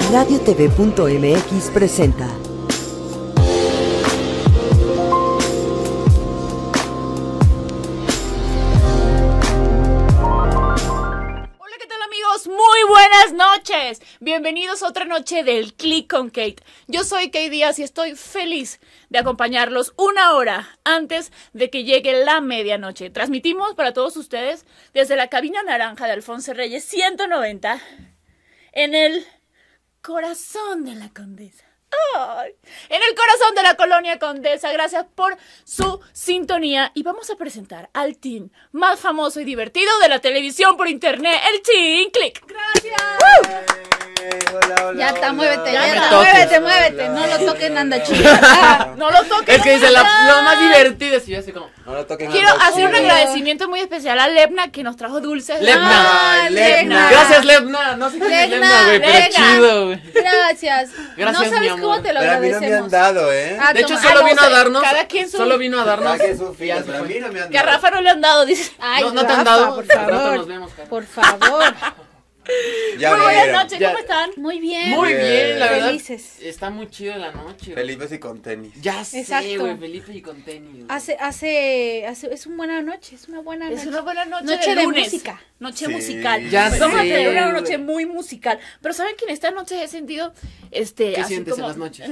RadioTV.mx presenta. Hola, ¿qué tal, amigos? Muy buenas noches. Bienvenidos a otra noche del Click con Kate. Yo soy Kate Díaz y estoy feliz de acompañarlos una hora antes de que llegue la medianoche. Transmitimos para todos ustedes desde la cabina naranja de Alfonso Reyes 190 en el corazón de la Condesa. ¡Ay! En el corazón de la colonia Condesa. Gracias por su sintonía. Y vamos a presentar al team más famoso y divertido de la televisión por internet, el Team Click. ¡Gracias! Hola, Ya está, muévete, Ya ya está. está, muévete. No lo toquen, anda chido. No lo toques. Es que dice lo más divertido y yo así como. No lo toquen. Quiero anda hacer un chido. agradecimiento muy especial a Lebna, que nos trajo dulces. Lebna. Ay, Lebna. Gracias, Lebna. No sé quién es Lebna, güey, pero Lebna. chido, güey. Gracias. Gracias, no sabes mi amor. cómo te lo Pero a mí no me agradecemos. han dado, ¿eh? Ah, De hecho, toma. solo no vino sé, a darnos. cada quien su- Solo vino a darnos. Ya que sus y ya filas, se pero a fue. mí no me han Que a dado. Rafa no le han dado, dice. Ay, No te han Rafa, dado. por Al rato favor. nos vemos, cara. Por favor. Ya Muy buenas vieron. noches, Ya. ¿cómo están? Muy bien. Muy bien, la verdad. Felices. Está muy chido la noche, güey. Felipe y con tenis. Ya sé, Exacto. güey, Felipe y con tenis. güey. Es una buena noche, es una buena Es noche. una buena noche, Noche de lunes. música. Noche Sí. musical. Ya Vamos a sé, tener una güey. noche muy musical. Pero ¿saben que en esta noche he sentido ¿Qué así sientes en como- las noches?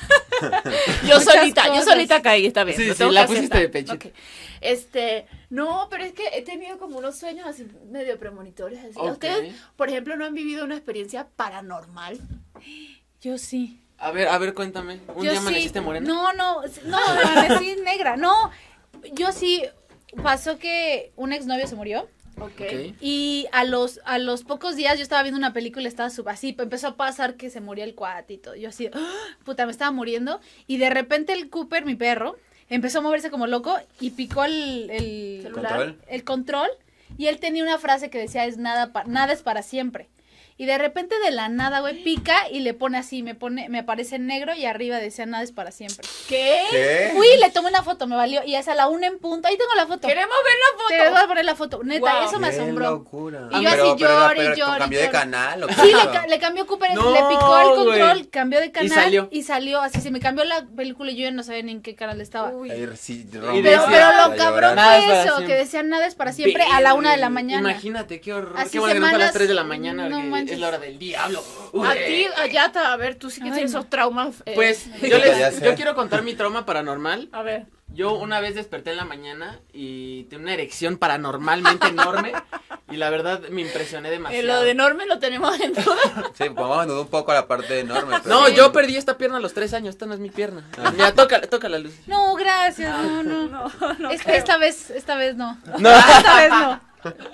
yo Muchas yo cosas. solita caí esta vez. Sí, lo sí, tengo la que pusiste aceptar. de pechito. Ok. No, pero es que he tenido como unos sueños así medio premonitorios. Así. Ok. ¿Ustedes, por ejemplo, no han vivido una experiencia paranormal? Yo sí. A ver, cuéntame. ¿Un Yo día sí. amaneciste morena? No, amanecí negra. No, yo sí. Pasó que un exnovio se murió. Ok. Ok. Y a los pocos días yo estaba viendo una película, estaba así, empezó a pasar que se moría el cuate y todo. Yo así, ¡ah! Puta, me estaba muriendo. Y de repente el Cooper, mi perro, empezó a moverse como loco y picó el Celular. control. Y él tenía una frase que decía, nada es para siempre. Y de repente de la nada, güey, pica y le pone así, me aparece en negro y arriba decía, nada es para siempre. ¿Qué? ¿Qué? Fui, le tomé una foto, me valió. Y es a la 1 en punto. Ahí tengo la foto. Queremos ver la foto. Te voy a poner la foto. Neta, Wow. eso me Qué asombró. locura. Y yo así llore, ¿Cambió de llore. canal o qué? Sí, le cambió Cooper, No, le picó el control, güey. cambió de canal Y salió. así se me cambió la película y yo ya no sabía ni en qué canal estaba. Uy. Ahí sí, Y rompe Pero, decía- pero para lo cabrón llorar. Nada es fue para eso, siempre. que decían nada es para siempre a la 1 de la mañana. Imagínate, qué horror. Así Qué bueno que no fue a las semanas, 3 de la mañana, no que manches. es la hora del diablo. A ti, Ayata, a ver, tú sí que Ay, tienes no. esos traumas. Pues, Ya sé. yo quiero contar mi trauma paranormal. A ver. Yo una vez desperté en la mañana y tenía una erección paranormalmente enorme. Y la verdad me impresioné demasiado. Lo de enorme lo tenemos en duda. Sí, vamos a dudar un poco a la parte enorme. pero- No, yo perdí esta pierna a los 3 años. Esta no es mi pierna. Mira, toca la luz. No, gracias, no. Esta vez no. No. Esta vez no.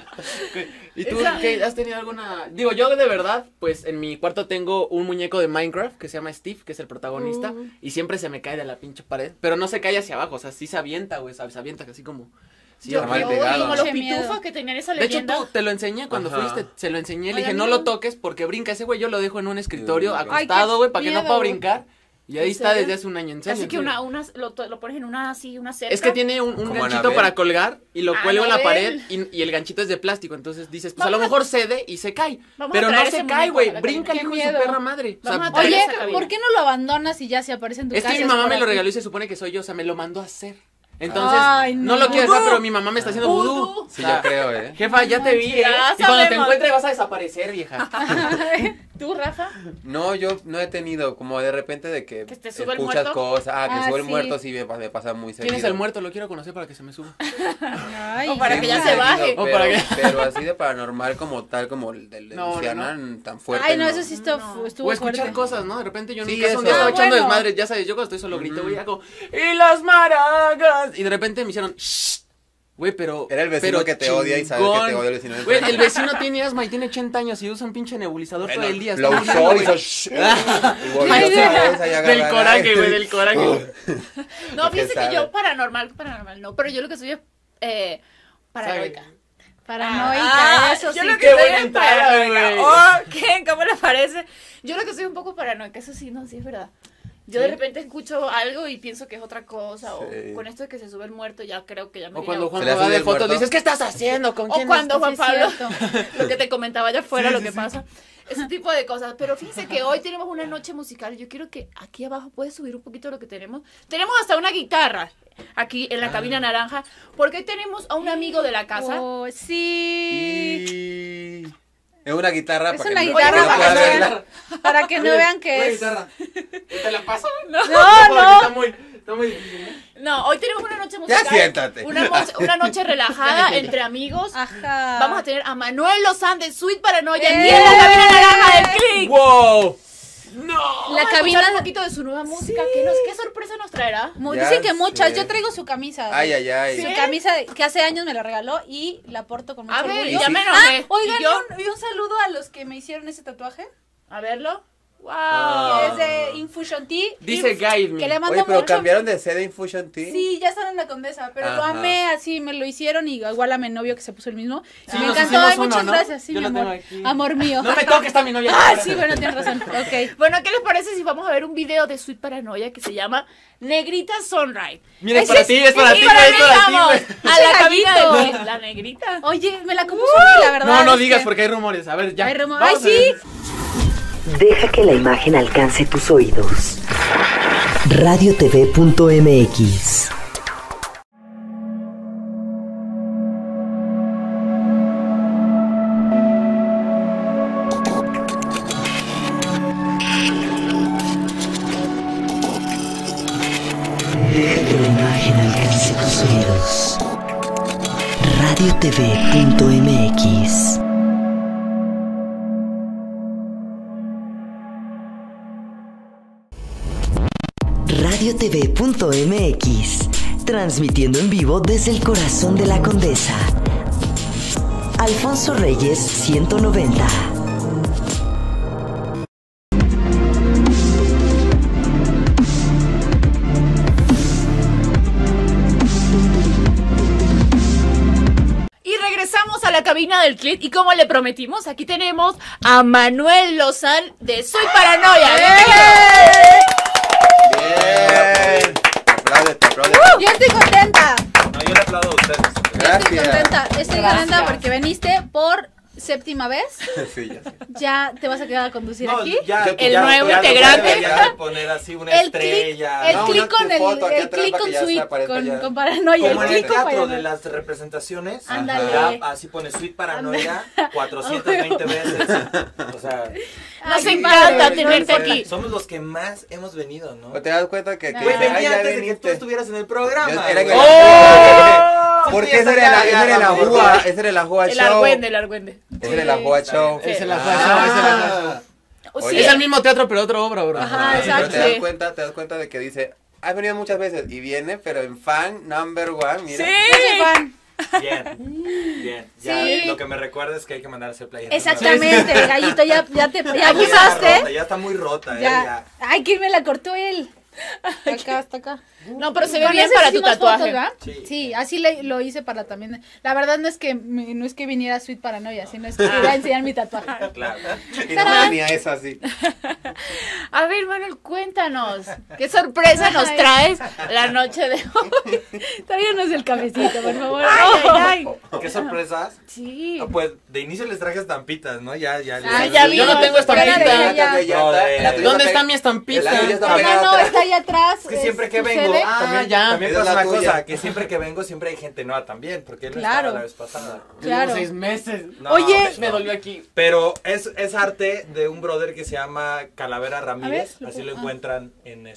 ¿Y tú qué has tenido alguna? Digo, yo de verdad, pues en mi cuarto tengo un muñeco de Minecraft que se llama Steve, que es el protagonista, y siempre se me cae de la pinche pared, pero no se cae hacia abajo, o sea, sí se avienta, güey, se avienta así como sí, Yo, mal horrible. pegado. como los Mucho miedo. pitufos que tenían esa De hecho, leyenda. tú te lo enseñé cuando Ajá. fuiste, se lo enseñé, le Ay, dije, a mí no no. lo toques porque brinca ese güey, yo lo dejo en un escritorio Ay, qué acostado, güey, para que no miedo. pueda brincar, y ahí ¿En está serio? desde hace un año, en serio. Así que en serio. lo pones en una cerca. Es que tiene un Como ganchito Anabel. para colgar y lo cuelgo en la Anabel. pared y el ganchito es de plástico. Entonces dices, pues a Vamos lo a- mejor cede y se cae. Vamos a Pero no traer se ese cae, muñeco güey. a la Brinca el cabina. hijo Qué de su miedo. perra madre. O sea, Vamos a traer Oye, esa cabina. ¿por qué no lo abandonas y ya se aparece en tu es casa? que mi mamá por me lo aquí? regaló y se supone que soy yo. O sea, me lo mandó a hacer. Entonces, Ay, no no. lo quiero dejar, Vudú. pero mi mamá me está haciendo Vudú. vudú. Sí, yo creo, ¿eh? Jefa, ya te vi, Ya y cuando te sabemos. encuentre vas a desaparecer, vieja. ¿Tú, Rafa? No, yo no he tenido, como de repente de que ¿Que te sube el escuchas muerto? cosas. Que Ah, sube el sí. muerto, sí me pasa muy seguido. ¿Quién es el muerto? Lo quiero conocer para que se me suba. Ay, O para Sí, que ya muy se seguido, baje. O Pero, para que- pero así de paranormal como tal, como el del de No, no, Luciana, tan fuerte. Ay, no, eso sí estuvo No. O escuchar fuerte. cosas, ¿no? De repente yo en Sí, mi casa un eso. día estaba Ah, echando bueno. desmadre, ya sabes, yo cuando estoy solo grito, güey, hago, ¡y las maracas! Y de repente me hicieron, ¡shh! Güey, pero. Era el vecino pero que te odia y sabe que te odia el vecino. Güey, el vecino tiene asma y tiene 80 años y usa un pinche nebulizador todo el día. Lo está usó, muriendo, hizo güey. shh, y volvió otra vez a Del agarrar coraje, aire. güey, del coraje. No, ¿Qué fíjense que sabe? yo paranormal no, pero yo lo que soy es paranoica. Paranoica, eso sí. yo lo que qué soy buena es entrada, paranoica. güey. Oh, ¿qué? ¿Cómo les parece? Yo lo que soy un poco paranoica, eso sí, no, sí es verdad. Yo de repente escucho algo y pienso que es otra cosa, Sí. o con esto de que se sube el muerto ya creo que ya me O vine cuando a- Juan ¿Se le va sube de el fotos muerto? dices, ¿qué estás haciendo? ¿Con O quién cuando Juan Sí, Pablo, cierto. lo que te comentaba allá afuera, lo que pasa. Ese tipo de cosas. Pero fíjense que hoy tenemos una noche musical. Yo quiero que aquí abajo puedes subir un poquito lo que tenemos. Tenemos hasta una guitarra aquí en la cabina naranja. Porque hoy tenemos a un amigo de la casa. Oh, sí. Y... Es una guitarra Es para una que guitarra no para pueda que ver. vean. Para que no vean que es. ¿Te la paso? No, Está muy difícil. No, hoy tenemos una noche musical. siéntate. Una noche relajada entre amigos. Ajá. Vamos a tener a Manuel Lozán de Sweet Paranoia ¡Eh! aquí en la cabina naranja del Click. ¡Wow! ¡No! La Vamos a cabina escuchar un poquito de su nueva música. ¿Qué sorpresa nos traerá? Ya Dicen que muchas. sé. Yo traigo su camisa. Ay, ay, ay. Su camisa que hace años me la regaló y la porto con mucho A ver, orgullo. ya me enojé. Oigan, ¿Y yo? y un saludo a los que me hicieron ese tatuaje. A verlo. ¡Wow! Que es de Infusion Tea. Dice Guide Me. Que le mando Oye, pero mucho. cambiaron de sede Infusion Tea. Sí, ya están en la Condesa, pero lo Ajá. amé así, me lo hicieron y igual a mi novio que se puso el mismo. Sí, me nos encantó, hicimos ay, uno, muchas ¿no? gracias, sí, Yo mi lo tengo amor. aquí. Amor mío. No me toques, está mi novia. Ah, sí, bueno, tienes razón. Ok. Bueno, ¿qué les parece si vamos a ver un video de Sweet Paranoia que se llama Negrita Sunrise? Mira, es Ese para ti, es para sí, ti, para es mí, para ti, vamos, güey. a la Ese cabina gallito. de la negrita. Oye, me la compuso a mí, la verdad. No es digas que- porque hay rumores. A ver, ya. Ay, Romo, Vamos ay, a sí. ver. Deja que la imagen alcance tus oídos. radiotv.mx. Deja que la imagen alcance tus oídos. radiotv.mx. radiotv.mx, transmitiendo en vivo desde el corazón de la Condesa. Alfonso Reyes 190. Y regresamos a la cabina del Click y como le prometimos, aquí tenemos a Manuel Lozán de Soy Paranoia. Bien. Te aplaude. Yo estoy contenta. No, yo le aplaudo a ustedes. Yo estoy Gracias. contenta. Estoy Gracias. contenta porque viniste por séptima vez. Sí, ya sé. Ya te vas a quedar a conducir No, aquí. ya, El ya, nuevo ya integrante. debería de poner así una El estrella. click, el No, click una con el, foto aquí el atrás click para con que ya se suite, aparezca ya. con paranoia. Como el en el click con teatro de paranoia. las representaciones, Ándale. ya así pone Sweet Paranoia 420 veces. O sea, Nos Ay, encanta padre, tenerte padre. aquí. somos los que más hemos venido, ¿no? ¿O te das cuenta que Güey, Güey, dice, venía ay, ya antes de que tú viniste? estuvieras en el programa. Yo era en el- güey. ¡Oh! Porque ese era la Jua, ese era la Jua El Show. argüende, el argüende. Ese era la Jua Show. Ese es la Ah. flash, ese es la flash. Oye, Sí, Es el mismo teatro, pero otra obra, bro. Ajá, Pero exacto. te das cuenta de que dice, has venido muchas veces y viene, pero en fan number one, mira. Sí. Yo soy fan. Bien, bien. Ya, Sí. lo que me recuerda es que hay que mandar a hacer playa. Exactamente, gallito, ya Ya está abusaste. rota, ya está muy rota, Ya. Ay, ¿quién me la cortó él? Acá, hasta acá. No, pero se ve Con bien ese para tu hicimos tatuaje. fotos, ¿verdad? Sí. Sí, así lo hice para también. La verdad no es que viniera Sweet Paranoia, sino es que quería enseñar mi tatuaje. Claro. Y no venía eso así. A ver, Manuel, cuéntanos. ¿Qué sorpresa nos Ay. traes la noche de hoy? Tráiganos el cafecito, por favor. Ay, ay. ¿Qué sorpresas? Sí. Ah, pues de inicio les traje estampitas, ¿no? Ya Ah, ya vi. Yo no tengo estampita. ¿Dónde está mi estampita? La tuya está Acá pegada no, atrás. está allá atrás. Es que siempre que tu vengo, sede. Ah, ya. también Esa es pasa la una tuya. cosa, que siempre que vengo siempre hay gente nueva también, porque él no Claro. estaba la vez pasada. Claro. Llevo 6 meses. No, Oye. Me dolió aquí. Pero es arte de un brother que se llama Calavera Ramírez, lo así puedo- lo encuentran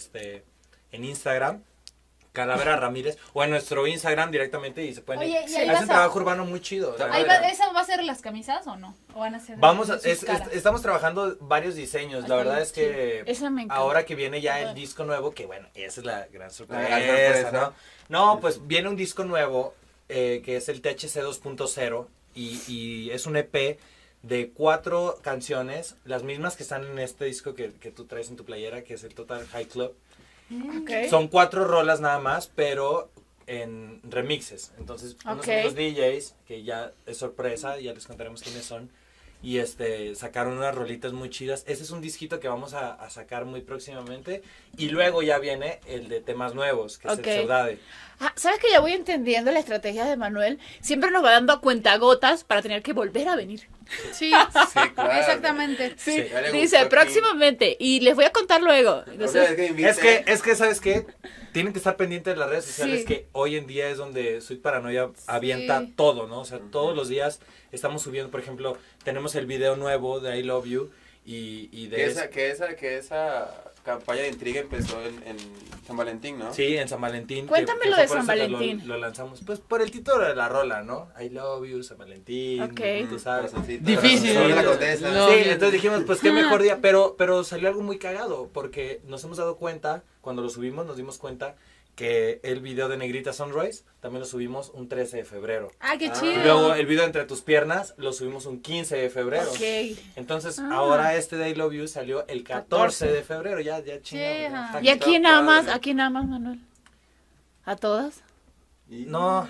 en Instagram. Calavera Ramírez, o en nuestro Instagram directamente y se pueden Oye, y ahí hace vas un a- trabajo urbano muy chido. la Ahí verdad. ¿Esa va a ser las camisas o no? ¿O van a ser Vamos a, sus caras? estamos trabajando varios diseños. Está La verdad bien, es que Esa me encanta. ahora que viene ya el disco nuevo, que bueno, esa es la gran sorpresa, La gran sorpresa. ¿no? No, pues viene un disco nuevo que es el THC 2.0 y es un EP de 4 canciones, las mismas que están en este disco que tú traes en tu playera, que es el Total High Club. Ok. Son 4 rolas nada más, pero en remixes. Entonces, unos Ok. amigos DJs, que ya es sorpresa, ya les contaremos quiénes son, y sacaron unas rolitas muy chidas. Ese es un disquito que vamos a sacar muy próximamente, y luego ya viene el de temas nuevos, que es el Saudade. ¿Sabes que ya voy entendiendo la estrategia de Manuel? Siempre nos va dando a cuentagotas para tener que volver a venir. Sí, Sí, claro. exactamente. Sí, ya le dice gustó próximamente, y les voy a contar luego. Entonces, Es que, ¿sabes qué? Tienen que estar pendientes de las redes sociales, Sí. que hoy en día es donde Soy Paranoia avienta todo, ¿no? O sea, todos los días estamos subiendo, por ejemplo, tenemos el video nuevo de I Love You, y de Que esa campaña de intriga empezó en San Valentín, ¿no? Sí, en San Valentín. Cuéntame que lo fue de por San eso que Valentín. Lo lanzamos, pues por el título de la rola, ¿no? I Love You, San Valentín, Ok. tú sabes. Corazoncito. Difícil. Sobre la condesa. No. Sí, entonces dijimos, pues qué mejor día, pero salió algo muy cagado, porque nos hemos dado cuenta, cuando lo subimos nos dimos cuenta que el video de Negrita Sunrise también lo subimos un 13 de febrero. Ah, qué Ah. chido. Y luego el video Entre tus piernas lo subimos un 15 de febrero. ok. Entonces ahora este de I Love You salió el 14 de febrero, ya chingamos. ajá. ¿Y a quién Está amas? padre. ¿A quién amas, Manuel? ¿A todas? No,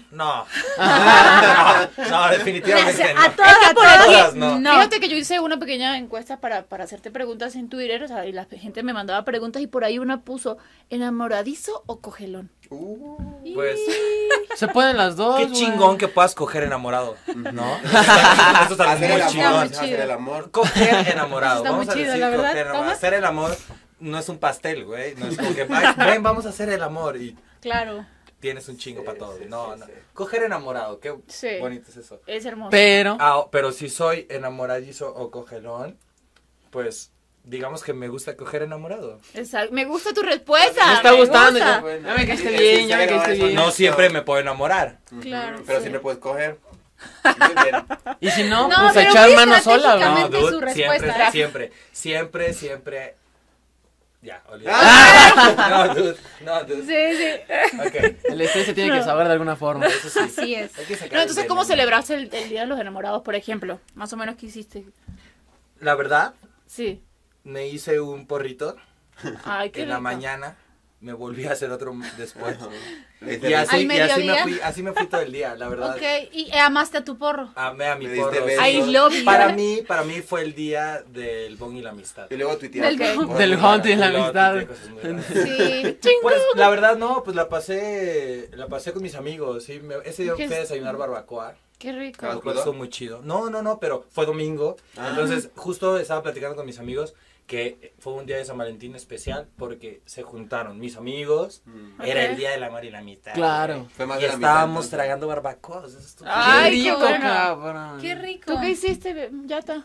definitivamente no. A todas, por aquí- todas no. Fíjate que yo hice una pequeña encuesta para hacerte preguntas en Twitter, o sea, y la gente me mandaba preguntas y por ahí una puso, ¿enamoradizo o cogelón? Pues Se pueden las dos. qué güey. chingón que puedas coger enamorado, ¿no? Eso es algo Hacer muy el chingón. amor, Está muy hacer el chido. amor. Coger enamorado. Está Vamos muy a chido, decir la verdad. coger enamorado. ¿Cómo? Hacer el amor no es un pastel, güey. No es como que, "Ay, ven, vamos a hacer el amor", y Claro. tienes un chingo para todo. sí, No. sí. Coger enamorado, qué Sí. bonito es eso. Es hermoso. Pero. Pero si soy enamoradizo o cogelón, pues digamos que me gusta coger enamorado. Exacto. Me gusta tu respuesta. Me está gustando. gusta. Ya, Bueno, ya me caíste sí, bien, sí, ya me sí, caíste sí, bien. No siempre me puedo enamorar. Claro, Pero sí. siempre puedes coger. Muy bien. Y si no, No, pues a pero echar muy mano sola, güey. estratégicamente. No, su dude, respuesta. siempre. Ya, olvídate. No, dude. Sí, sí. Ok, El estrés se tiene que saber de alguna forma. eso sí. Así es. Hay que sacar No, entonces, el ¿cómo veneno. celebraste el Día de los Enamorados, por ejemplo? Más o menos, ¿qué hiciste? La verdad, Sí. me hice un porrito Ay, qué en la rico. mañana. Me volví a hacer otro después. Le Y hice ¿Al así mediodía? así me fui todo el día, la verdad. Ok, y amaste a tu porro. Amé a mi Le diste porro. besos. I love you. Para mí fue el día del bon y la amistad. Y luego tuiteaste. Del- Bueno, Del hunt y la Y luego amistad. tuiteé cosas muy raras. Sí. Pues la verdad no, pues la pasé con mis amigos, sí, ese día ¿Qué fui a es? desayunar barbacoa, Qué rico. Ah, lo cual estuvo muy chido. No, pero fue domingo, entonces justo estaba platicando con mis amigos que fue un día de San Valentín especial porque se juntaron mis amigos, era Ok. el día del amor y la amistad. Claro. güey. Fue más Y de la mitad, estábamos entonces. tragando barbacoa, eso estuvo Ay, Qué qué rico, bueno. cabrón. Qué rico. ¿Tú qué hiciste, Yata?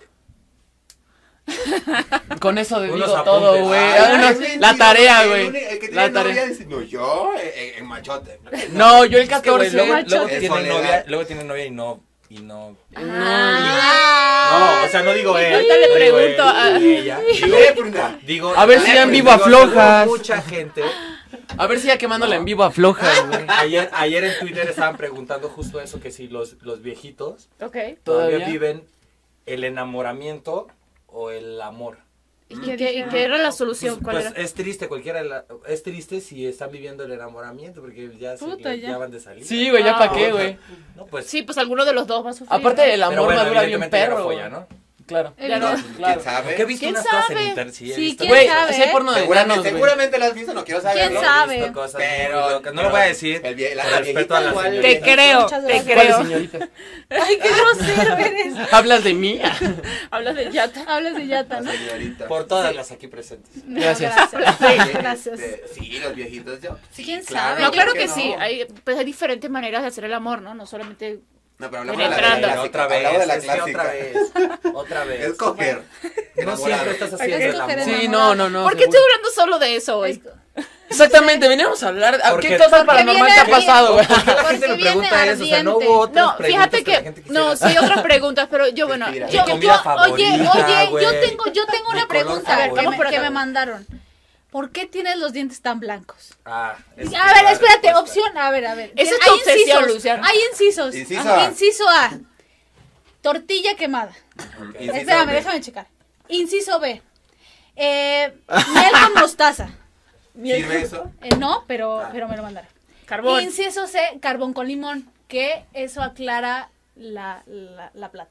Con eso Unos digo apuntes. todo, güey. Ay, Ah, es la mentira, tarea, el güey. único- El que La tiene novia tarea. dice, no, yo, en machote. No, yo el Es que, güey, 14. luego Es tienen soledad. novia y no. Ah. No, o sea, no digo él. Ahorita le no digo él, pregunto a- ni ella. Digo, A ver si dan vivo digo, aflojas. Mucha gente. A ver si ya quemándola en vivo aflojas, güey. Ayer en Twitter estaban preguntando justo eso, que si los viejitos Ok. todavía ¿Todavía? viven el enamoramiento o el amor. ¿Y qué era la solución? Pues, ¿Cuál pues era? es triste es triste si están viviendo el enamoramiento porque ya, Puta, ya. ya van de salir. Sí, güey, ya Ah, pa' qué, güey. No, pues, Sí, pues alguno de los dos va a sufrir. Aparte, ¿no? el amor pero bueno, madura bien evidentemente ya no perro, fue güey. ya, ¿no? Claro. Ya no. Claro. ¿Quién sabe? Porque he visto ¿Quién unas cosas en sabe? internet. Sí, he Sí, visto ¿quién Güey, sabe, ese porno de Seguramente, enanos, güey. seguramente las has visto, no quiero saberlo. ¿Quién sabe? He visto cosas Pero- muy locas. No lo voy a decir. El vie- la por respeto viejita a la igual. señorita. Te creo, Muchas te gracias. ¿Cuál es, creo. señorita? Ay, qué grosero eres. ¿Hablas de mí? Hablas de Yata. Hablas de Yata, ¿no? La señorita. Por todas las aquí presentes. Gracias. Gracias. Sí, los viejitos, yo. Sí, ¿Quién claro, sabe? No, claro ¿por qué que sí. no? Hay diferentes maneras de hacer el amor, ¿no? No solamente. No, pero hablamos de la Penetrando. clásica. Otra vez, Hablamos de la es que otra clásica. vez. Otra vez. Es coger. No Enamorado. siempre estás haciendo Es el coger amor. Sí, no, no, no. ¿Por qué seguro. estoy hablando solo de eso hoy? Exactamente, veníamos a hablar. Porque- ¿Qué cosa porque paranormal viene te ha ardiente. pasado, güey? La gente me Porque pregunta viene eso, o sea, no ardiente. hubo otras No, preguntas fíjate que la que. gente quisiera No, sí hacer. hay otras preguntas, pero yo, bueno. Respira. Mi comida favorita, oye, güey. yo tengo Mi una color pregunta favorito. que me mandaron. ¿Por qué tienes los dientes tan blancos? Ah, es que A ver, la espérate, respuesta. opción, a ver. Esa es Hay tu obsesión, incisos, Luciano. Hay incisos. Inciso Ajá. A. Inciso A. Tortilla quemada. Inciso Espérame, B. déjame checar. Inciso B. Miel con mostaza. ¿Sirve eso? No, pero me lo mandaron. Carbón. Inciso C, carbón con limón, que eso aclara la plata.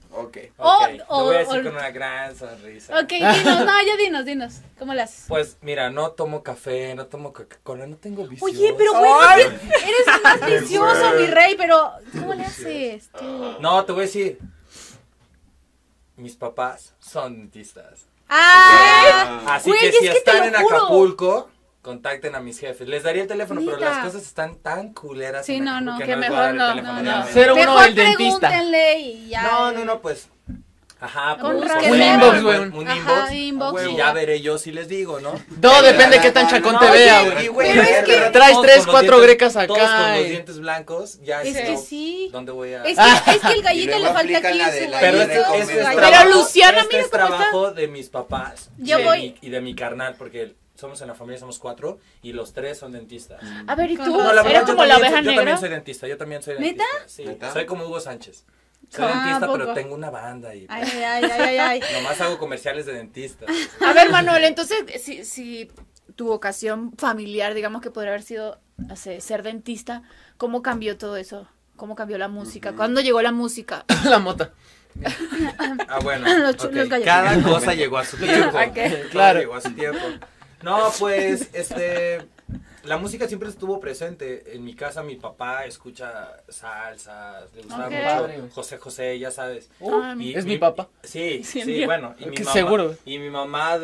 Ok. Ok, lo O- voy a decir o- con una gran sonrisa. Ok, dinos, no, ya dinos. ¿Cómo le haces? Pues mira, no tomo café, no tomo Coca-Cola, no tengo vicios. Oye, pero güey, eres el más vicioso, mi rey, pero ¿cómo le haces tú? No, te voy a decir. Mis papás son dentistas. Ah, Así güey, que es si que te están lo en juro. Acapulco, contacten a mis jefes. Les daría el teléfono, pero Neta. las cosas están tan culeras. Sí, en no, Acapulco no, que que les voy a mejor dar el no, teléfono no, de no. una vez. 01 mejor el dentista. pregúntenle y ya. No, pues. Ajá, Con pues, razón. Un Que inbox, vean. güey. Un Ajá, inbox. inbox. Y ya veré yo si les digo, ¿no? Todo depende de qué tan chacón te vea, güey. Pero es que- Traes Todos 3, con los 4 dientes- grecas acá. Todos con los y- dientes blancos, ya Es sé que sí. ¿Dónde voy a...? Es que el Y gallito luego le falta aplican aquí la de su la Pero Ahí este, recomiendo. este es Pero trabajo, Luciana, este mira es cómo está. trabajo de mis papás Yo y de voy- y de mi carnal, porque somos en la familia, somos 4 y los 3 son dentistas. A ver, ¿y tú? No, No, la verdad, ¿Eres yo como la también, oveja yo negra? también soy dentista, yo también soy ¿Neta? dentista. Sí, ¿Neta? soy como Hugo Sánchez. Soy Ah, dentista, ¿a pero poco? tengo una banda y Ay. nomás hago comerciales de dentistas. A ver, Manuel, entonces, si tu vocación familiar, digamos que podría haber sido ser dentista, ¿cómo cambió todo eso? ¿Cómo cambió la música? ¿Cuándo llegó la música? La mota. Ah, bueno, Los ok, gallos. cada cosa llegó a su tiempo. Ok. Todo Claro. llegó a su tiempo. No, pues, la música siempre estuvo presente. En mi casa mi papá escucha salsas, le gustaba Ok. mucho José, ya sabes. Ah, Es mi papá. Sí, Sí, sí, mío. bueno. Y mi Que mamá, seguro. Y mi mamá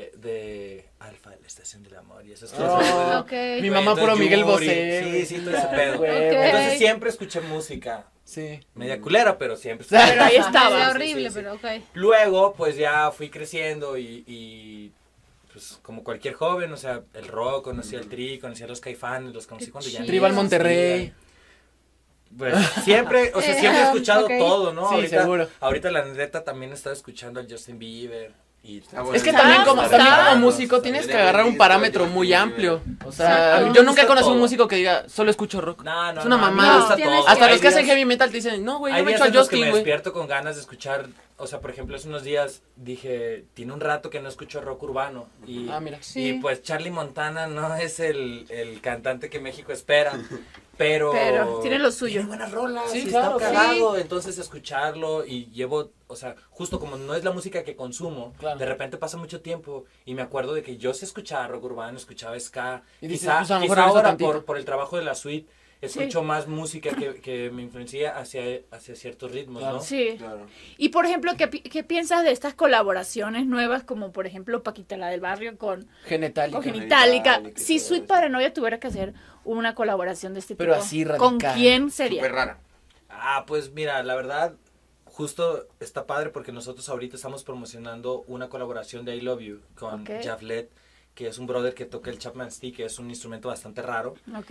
de Alfa, la estación del amor y esas Oh. cosas. Ok. Mi mamá puro Miguel Yuri, Bosé. Sí, todo ese pedo. Güey, Ok. Entonces siempre escuché música. Sí. Media culera, pero siempre escuché. Pero ahí Medio estaba. horrible, sí. pero ok. Luego, pues ya fui creciendo y pues como cualquier joven, o sea, el rock, conocí al Tri, conocí a los Caifanes, los conocí Qué cuando ya chido. Tribal ni Monterrey. existían. Pues siempre, o sea, siempre he escuchado Ok. todo, ¿no? Sí, seguro. Ahorita la neta también he estado escuchando al Justin Bieber. Y bueno. Es que Está, también como, está. también como músico tienes que agarrar un parámetro muy amplio. O sea, Sí, a mí me yo nunca he gusta conocido un todo. músico que diga, solo escucho rock. No, Es una a mí me mamada. gusta Tienes todo. Hasta Hay los que hacen días- heavy metal te dicen, no, güey, Hay yo me días echo a en los que Justin, me güey. despierto con ganas de escuchar, o sea, por ejemplo, hace unos días dije, tiene un rato que no escucho rock urbano. Y, Ah, mira. Sí. y pues Charlie Montana no es el cantante que México espera, pero Tiene lo suyo. Tiene buenas rolas, Sí, y claro, está cagado, entonces escucharlo y llevo, o sea, justo como no es la música que consumo, Claro. de repente pasa mucho tiempo y me acuerdo de que yo sí escuchaba rock urbano, escuchaba ska, Y dices, quizá, pues, a lo mejor quizá regreso ahora tantito. por el trabajo de la suite escucho más música que me influencia hacia ciertos ritmos, Claro. ¿no? Sí. Claro. Y por ejemplo, ¿qué piensas de estas colaboraciones nuevas, como por ejemplo Paquita la del Barrio con Genitalica. Genitalica? Genitalica, Si todo Sweet eso. Paranoia tuviera que hacer una colaboración de este Pero tipo, así ¿con radical. quién Súper sería? rara. Ah, pues mira, la verdad, justo está padre porque nosotros ahorita estamos promocionando una colaboración de I Love You con Ok. Javlet, que es un brother que toca el Chapman Stick, que es un instrumento bastante raro. Ok.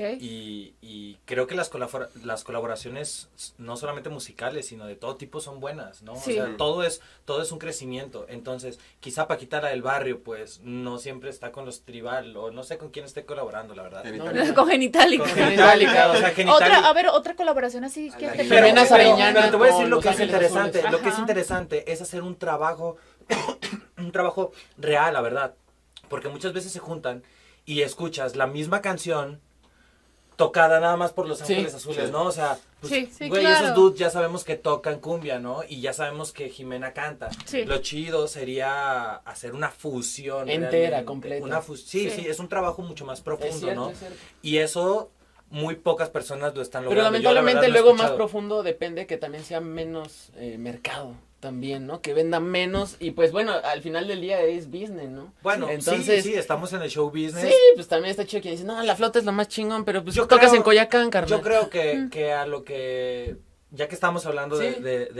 Y creo que las colaboraciones, no solamente musicales, sino de todo tipo, son buenas, ¿no? Sí. O sea, todo es un crecimiento. Entonces, quizá Paquita la del Barrio, pues, no siempre está con los Tribal, o no sé con quién esté colaborando, la verdad. Genitalica. Con Genitalica. Con Genitalica, o sea, Genitalica. Otra colaboración así que A la te Jimena Jimena Sariñana pero te voy a decir con lo Los que es Ángeles interesante. Azules. Lo que es Ajá. interesante es hacer un trabajo, un trabajo real, la verdad. Porque muchas veces se juntan y escuchas la misma canción tocada nada más por Los Sí, Ángeles Azules, sí. ¿no? O sea, pues, Sí, sí, güey, claro. esos dudes ya sabemos que tocan cumbia, ¿no? Y ya sabemos que Jimena canta. Sí. Lo chido sería hacer una fusión. Entera, realmente. completa. Sí, Sí. sí, es un trabajo mucho más profundo, Es cierto, ¿no? es cierto. Y eso muy pocas personas lo están Pero logrando. Yo, la lamentablemente verdad, lo he luego más escuchado. profundo depende que también sea menos mercado también, ¿no? Que venda menos y pues bueno, al final del día es business, ¿no? Bueno, entonces sí, estamos en el show business. sí, pues también está chido quien dice, no, la flota es lo más chingón, pero pues Yo tocas creo- en Coyacán, carnal. Yo creo que a lo que, ya que estamos hablando Sí.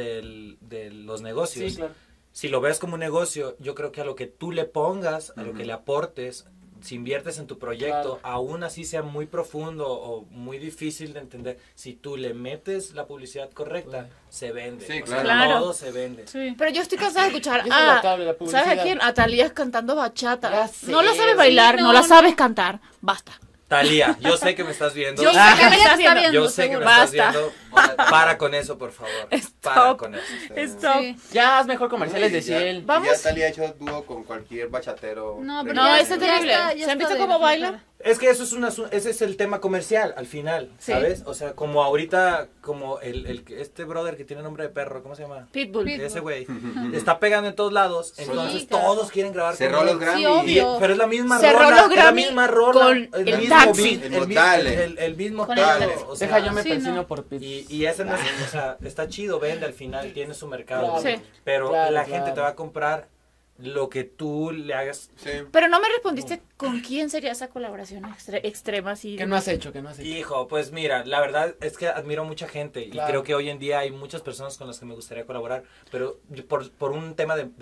de los negocios, Sí, claro. si lo ves como un negocio, yo creo que a lo que tú le pongas, a lo que le aportes, si inviertes en tu proyecto, Claro. aún así sea muy profundo o muy difícil de entender, si tú le metes la publicidad correcta, Claro. se vende. Sí, O sea, claro. todo se vende. Sí. Pero yo estoy cansada de escuchar, Y eso es la tabla, la ¿sabes publicidad. a quién? A Talía cantando bachata. Ya sé, No la sabes sí, bailar, no, no la no. sabes cantar. Basta. Talía, yo sé que me estás viendo. Yo sé Ah, que me estás está viendo. viendo, Yo sé que me seguro. estás Basta. viendo. Para con eso, por favor. Para Stop. con eso. Stop. Sí. Ya haz mejor comerciales de Ya- Ciel. Vamos. Ya Talía ha hecho dúo con cualquier bachatero. No, pero No, ya, está ya terrible. está- ya ¿Se está han visto de cómo flojera. baila? Es que eso ese es el tema comercial al final, ¿sabes? O sea, como ahorita, como este brother que tiene nombre de perro, ¿cómo se llama? Pitbull. Ese güey. Está pegando en todos lados, entonces todos quieren grabar Cerró con él. los Grammy. Sí, obvio. Pero es la misma Cerró rola. los Grammy es la misma rola. con el el mismo taxi. beat, el mismo Con tal. el taxi. O sea, Deja, yo me sí, persino no. por Pitbull. y ese no es, o sea, está chido, vende al final, tiene su mercado. Claro. Sí. Pero Claro, la gente claro. te va a comprar lo que tú le hagas. Sí. Pero no me respondiste con quién sería esa colaboración extrema así. ¿Qué no has hecho? ¿Qué no has hecho? Hijo, pues mira, la verdad es que admiro a mucha gente Claro. y creo que hoy en día hay muchas personas con las que me gustaría colaborar, pero por un tema de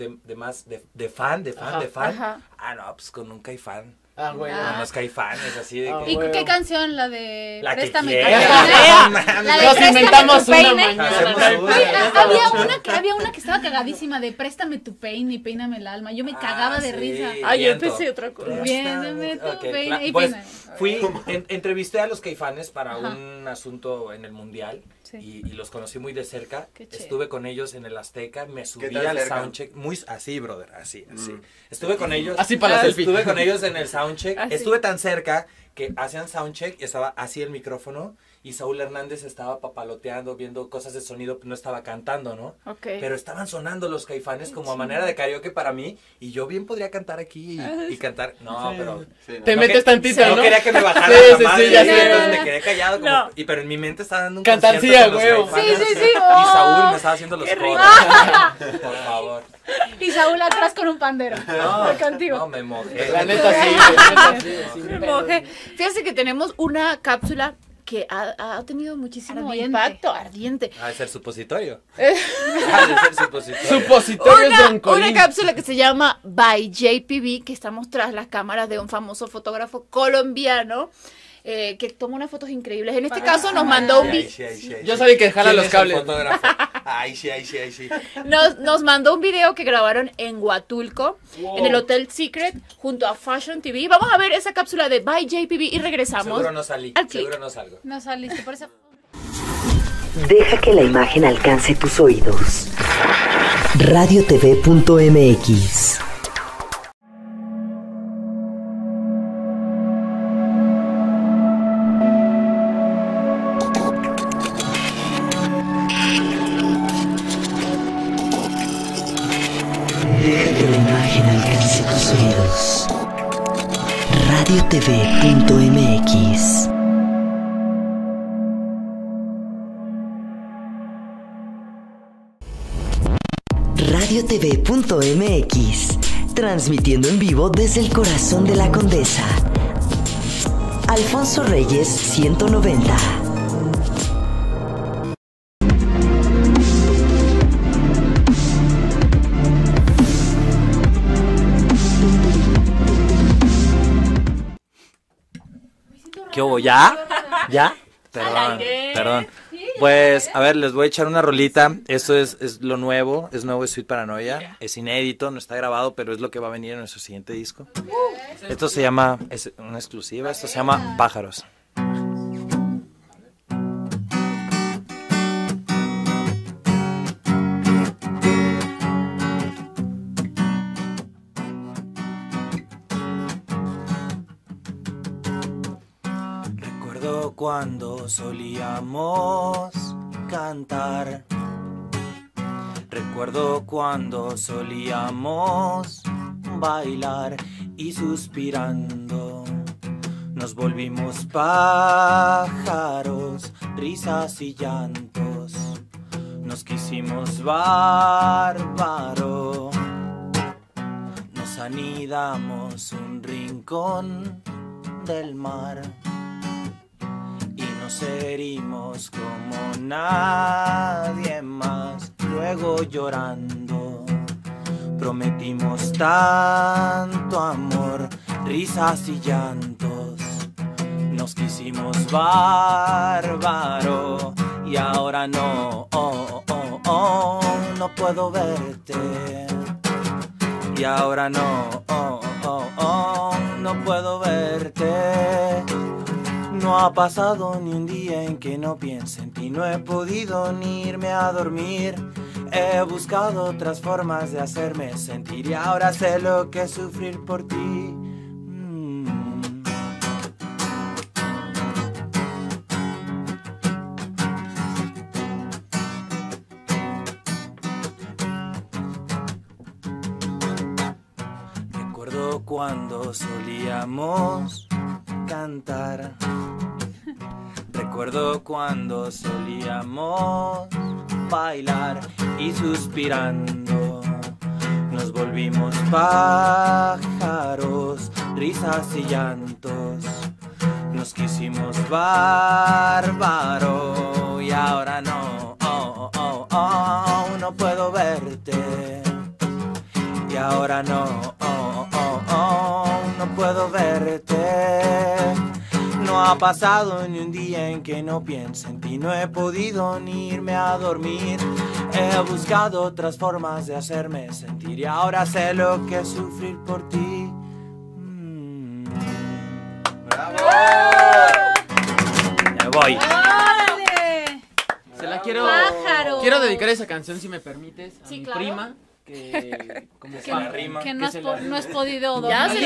fan, Ajá. no, pues con un Caifán. Ah, güey. Ah. Con los Caifanes, así de Ah, que... ¿Y Bueno. qué canción? La de La que Préstame quieras. tu peine. ¡Ea! La de Nos Préstame inventamos tu una peine. mañana. Hacemos Güey, una. Había una que estaba cagadísima de Préstame tu peine y peíname el alma. Yo me cagaba de sí, risa. Ay, yo viento. empecé otra cosa. Préstame tu peine y Pues peíname. entrevisté a los Caifanes para Ajá. un asunto en el Mundial Sí. y los conocí muy de cerca. Qué chido. Estuve con ellos en el Azteca, me subí tal al cerca? soundcheck, muy así, brother, así. Estuve con ellos. Así para la selfie. Estuve con ellos en el soundcheck. Así. Estuve tan cerca que hacían soundcheck y estaba así el micrófono y Saúl Hernández estaba papaloteando, viendo cosas de sonido, no estaba cantando, ¿no? Ok. Pero estaban sonando los Caifanes como a manera de karaoke para mí y yo bien podría cantar aquí y cantar. No, pero... Sí, no. Te No metes que- tantito, no ¿no? quería que me bajara Sí, la sí, madre, sí, ya sé. entonces me quedé callado como, No. pero en mi mente estaba dando un Cantancilla, concierto con los huevo. Caifanes, Sí, sí, sí. y Saúl me estaba haciendo los Qué coros. Por favor. Y Saúl atrás con un pandero. No, Contigo. no me mojé. La neta sí, la neta sí. Sin Me pedo. mojé. Fíjense que tenemos una cápsula que ha tenido muchísimo Ardiente. impacto, ardiente. Ha de ser supositorio. Ha de ser supositorio. Supositorios de Una Oncolín. cápsula que se llama By JPB, que estamos tras las cámaras de un famoso fotógrafo colombiano que toma unas fotos increíbles. En este caso nos mandó un Ay, video. sí, ay, sí, ay, Yo sí. sabía que jala ¿Quién los es el cables. fotógrafo? Ay, sí, ay, sí, ay, sí. Nos mandó un video que grabaron en Huatulco, Wow. en el Hotel Secret, junto a Fashion TV. Vamos a ver esa cápsula de By JPB y regresamos. Seguro no salí, al click. seguro no salgo. No saliste por esa. Deja que la imagen alcance tus oídos. radiotv.mx. Deja que la imagen alcance tus oídos. radiotv.mx. radiotv.mx, transmitiendo en vivo desde el corazón de la Condesa. Alfonso Reyes 190. ¿Qué hubo? ¿Ya? ¿Ya? Perdón, Al aire. perdón. Pues, a ver, les voy a echar una rolita. Esto es lo nuevo, es nuevo de Sweet Paranoia. Es inédito, no está grabado, pero es lo que va a venir en nuestro siguiente disco. Esto se llama, es una exclusiva, esto se llama Pájaros. Recuerdo cuando solíamos cantar. Recuerdo cuando solíamos bailar y suspirando. Nos volvimos pájaros, risas y llantos. Nos quisimos bárbaro. Nos anidamos un rincón del mar y nos herimos como nadie más. Luego llorando prometimos tanto amor, risas y llantos. Nos quisimos bárbaro y ahora no, no puedo verte. Y ahora no, no puedo verte. No ha pasado ni un día en que no piense en ti. No he podido ni irme a dormir. He buscado otras formas de hacerme sentir y ahora sé lo que es sufrir por ti. cuando solíamos cantar. Recuerdo cuando solíamos bailar y suspirando nos volvimos pájaros, risas y llantos. Nos quisimos bárbaro y ahora no, no puedo verte. Y ahora no, no puedo verte. No ha pasado ni un día en que no piense en ti. No he podido ni irme a dormir. He buscado otras formas de hacerme sentir y ahora sé lo que es sufrir por ti. ¡Bravo! Me voy. ¡Órale! Se la quiero. Pájaro. Quiero dedicar esa canción, si me permites, a Sí, mi claro. prima. Que como Que, para rima. que no, que has se la- no has podido Ya dormir.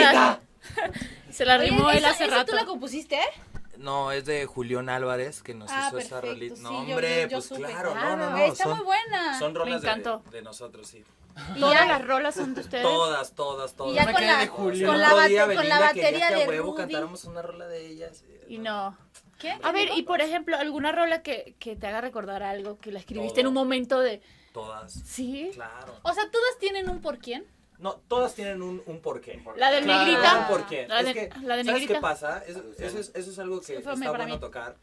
se la Oye, rimó él ¿esa- hace esa rato. ¿Tú la compusiste? No, es de Julián Álvarez que nos Ah, hizo esa perfecto. rolita. Sí, No, yo hombre, yo pues supe. claro, Claro, no. está son, muy buena. son rolas encantó. de nosotros, sí. Y Todas ya, las rolas son de ustedes. Todas. y ya me con quedé la, de Julio. con El la, otro bate- día con la Belinda quería batería que a de huevo Rudy. cantáramos una rola de ellas. Y no. ¿Qué? A ver, y por ejemplo, alguna rola que te haga recordar algo, que la escribiste en Todo. un momento de... Todas. ¿Sí? Claro. O sea, todas tienen un por quién. No, todas tienen un porqué. La del Claro. negrita. Un porqué. La de, Es que, la de ¿sabes negrita. qué pasa? Eso es algo que Sí, fue está para bueno mí. tocar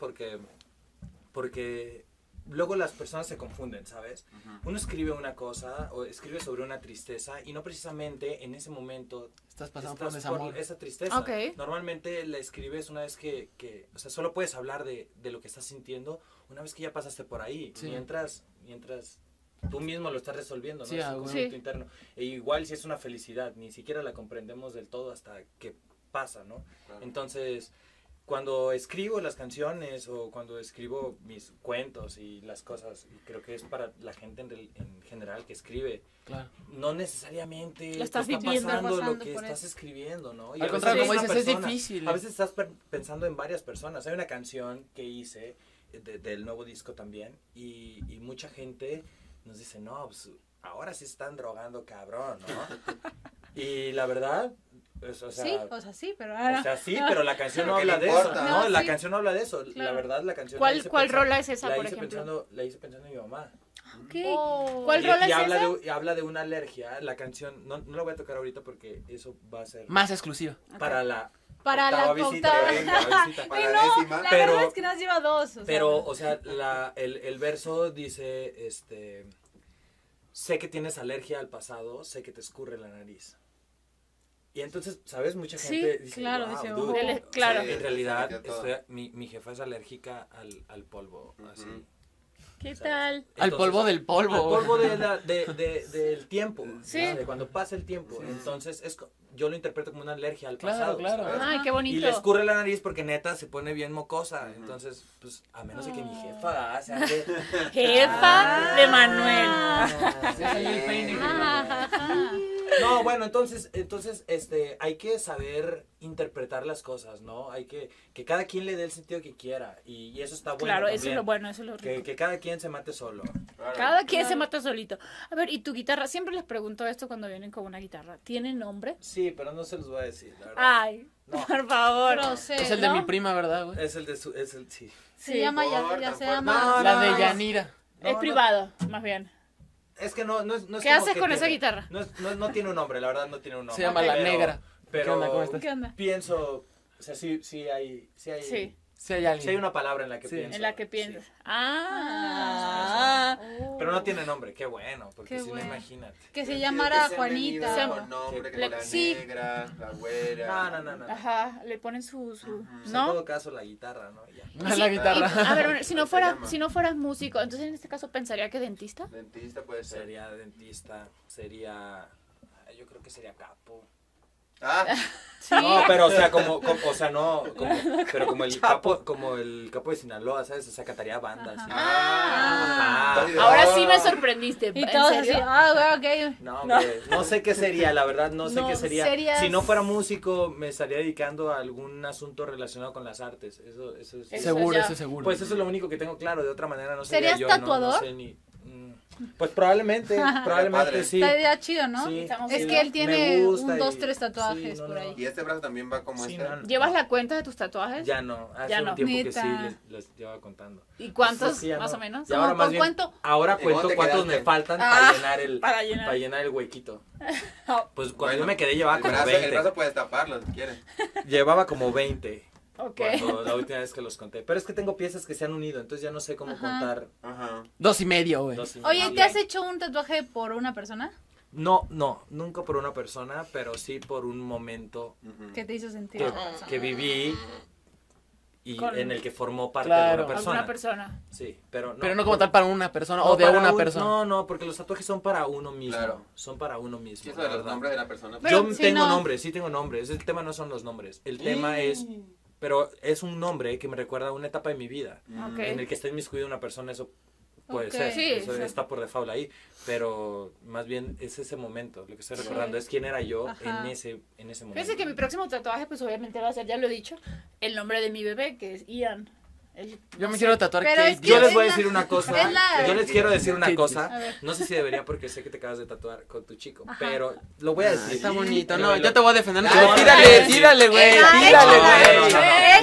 porque luego las personas se confunden, ¿sabes? Uno escribe una cosa o escribe sobre una tristeza y no precisamente en ese momento Estás pasando por un estás por desamor. esa tristeza. Ok. Normalmente la escribes una vez que, o sea, solo puedes hablar de lo que estás sintiendo una vez que ya pasaste por ahí, Sí. mientras tú mismo lo estás resolviendo, ¿no? Sí, Es ah, un bueno. conflicto interno. E igual si es una felicidad, ni siquiera la comprendemos del todo hasta que pasa, ¿no? Claro. Entonces, cuando escribo las canciones o cuando escribo mis cuentos y las cosas, y creo que es para la gente en general que escribe, Claro. no necesariamente Lo estás te está viviendo. pasando lo Pasando que por estás eso. escribiendo, ¿no? Al a veces contrario, como una dices, es persona. difícil. A veces estás pensando en varias personas. Hay una canción que hice del nuevo disco también y mucha gente nos dice, no, pues ahora sí están drogando cabrón, ¿no? Y la verdad, pues, o sea, Sí, pero ahora. o sea, sí, pero la canción no Pero ¿qué habla le de eso. importa? No, No, la sí. canción no habla de eso. La Claro. verdad, la canción ¿Cuál la hice rola es esa, la por hice ejemplo? La hice pensando en mi mamá. Oh. ¿Cuál Y- rola y es habla esa? y habla de una alergia. La canción, no la voy a tocar ahorita porque eso va a ser Más exclusiva. para la Para la octava visita. octava. octava visita. Para Ay, la no, décima. la Pero- verdad es que nos lleva dos. Pero, o sea, el verso dice, sé que tienes alergia al pasado, sé que te escurre la nariz. Y entonces, ¿sabes? Mucha Sí, gente dice, claro, "Wow, dice, dude". "Oh". Él- claro. Sí, En realidad, sí, todo. mi jefa es alérgica al polvo, así. Ujú. ¿Qué ¿sabes? tal? Al Entonces, polvo del polvo. Al polvo del tiempo. Sí. ¿no? De cuando pasa el tiempo. Entonces, yo lo interpreto como una alergia al Claro, pasado. claro. ¿sabes? Ay, qué Y bonito. le escurre la nariz porque neta se pone bien mocosa. Entonces, pues, a menos de que mi jefa se ande... Jefa de Manuel. Ah, Sí, ahí el peine. no, bueno, entonces, hay que saber interpretar las cosas, ¿no? Hay que cada quien le dé el sentido que quiera. Y eso está bueno. Claro, eso es también. lo bueno, eso es lo rico. Que cada quien se mate solo. Claro. Cada quien se mata solito. A ver, ¿y tu guitarra? Siempre les pregunto esto cuando vienen con una guitarra. ¿Tiene nombre? Sí, pero no se los voy a decir, la verdad. Ay, No. por favor. Grosero. Es el de ¿No? mi prima, ¿verdad, güey? Es el de sí. Se llama, ya Importa, se pues. llama. No, La no, de no. Yanira. Es No, privado, más bien. Es que no es ¿Qué como haces que con esa tiene- guitarra? No tiene un nombre, la verdad no tiene un nombre. Se llama La Pero- Negra. Pero ¿Qué onda? ¿Cómo estás? ¿Qué onda? pienso, o sea, sí hay Sí, Sí hay alguien. sí hay una palabra en la que Sí. pienso. en la que sí. piensas. Ah. Pero no tiene nombre, qué bueno, porque Qué si bueno. no, imagínate. Que se Quiero llamara que sean Juanita. venidas Se- con nombre, que como la sí. negra, la güera. No. Ajá, le ponen su Pues en ¿no? todo caso la guitarra, ¿no? Ya. No es la guitarra. A ver, bueno, si no Se fuera, llama. si no fueras músico, entonces en este caso pensaría que dentista. Dentista puede ser. Sería dentista, yo creo que sería capo. Ah, No, pero o sea, pero como el capo de Sinaloa, ¿sabes? O sea, cataría bandas. ¿sí? ah. Ajá. Ahora sí me sorprendiste. Y ¿En todos así, serio? ok. No, hombre, no sé qué sería, la verdad, no sé No, qué sería. serías- Si no fuera músico, me estaría dedicando a algún asunto relacionado con las artes. Eso es. Eso Seguro, ya. eso es seguro. Pues eso es lo único que tengo claro, de otra manera no sería ¿Serías yo, tatuador? No sé ni... Pues probablemente padre. sí. Estaría chido, ¿no? Sí, Es sí, que él me tiene gusta un, dos, y- 3 tatuajes sí, no, por ahí. Y este brazo también va como Sí, este. no, no. ¿Llevas la cuenta de tus tatuajes? Ya no, hace Ya un no. tiempo que Neta. sí les llevaba contando. ¿Y cuántos, Sí, ya más no. o menos? Y ahora ¿Cómo más por bien, cuánto? ahora ¿Y cómo cuento te cuántos quedaste? me faltan Ah, para llenar el huequito. Pues cuando yo me quedé llevaba El como brazo, 20. el brazo puedes taparlo si quieres. Llevaba como 20 Ok. cuando la última vez que los conté. Pero es que tengo piezas que se han unido, entonces ya no sé cómo contar. Ajá. 2.5, güey. dos y Oye, medio. ¿te has hecho un tatuaje por una persona? No, nunca por una persona, pero sí por un momento Ujú. ¿Qué te hizo sentir que, esa persona? que viví y Con en el que formó parte Claro. de una persona. Alguna persona. Sí, pero Pero no como tal para una persona no o de para una un- persona. No, porque los tatuajes son para uno mismo. Claro. Son para uno mismo. Sí, eso la de los verdad. nombres de la persona. Pero Yo sí, tengo no. nombres, sí tengo nombres. El tema no son los nombres. El tema es, pero es un nombre que me recuerda a una etapa de mi vida. Ok. En el que está inmiscuida una persona, eso puede Ok. ser. Sí, Eso sí. está por default ahí. Pero más bien es ese momento. Lo que estoy recordando es quién era yo Ajá. en ese momento. Fíjense que mi próximo tatuaje, pues obviamente va a ser, ya lo he dicho, el nombre de mi bebé, que es Ian. Yo me quiero tatuar Pero Kate. es que Yo les es voy a la- decir una cosa. es la- Yo les quiero decir una Sí, cosa. A ver. No sé si debería porque sé que te acabas de tatuar con tu chico. Ajá. Pero lo voy a decir. Está bonito. Pero No, lo- yo te voy a defender. No, Tírale, no, tírale, güey. Ah, Tírale, échamela, güey.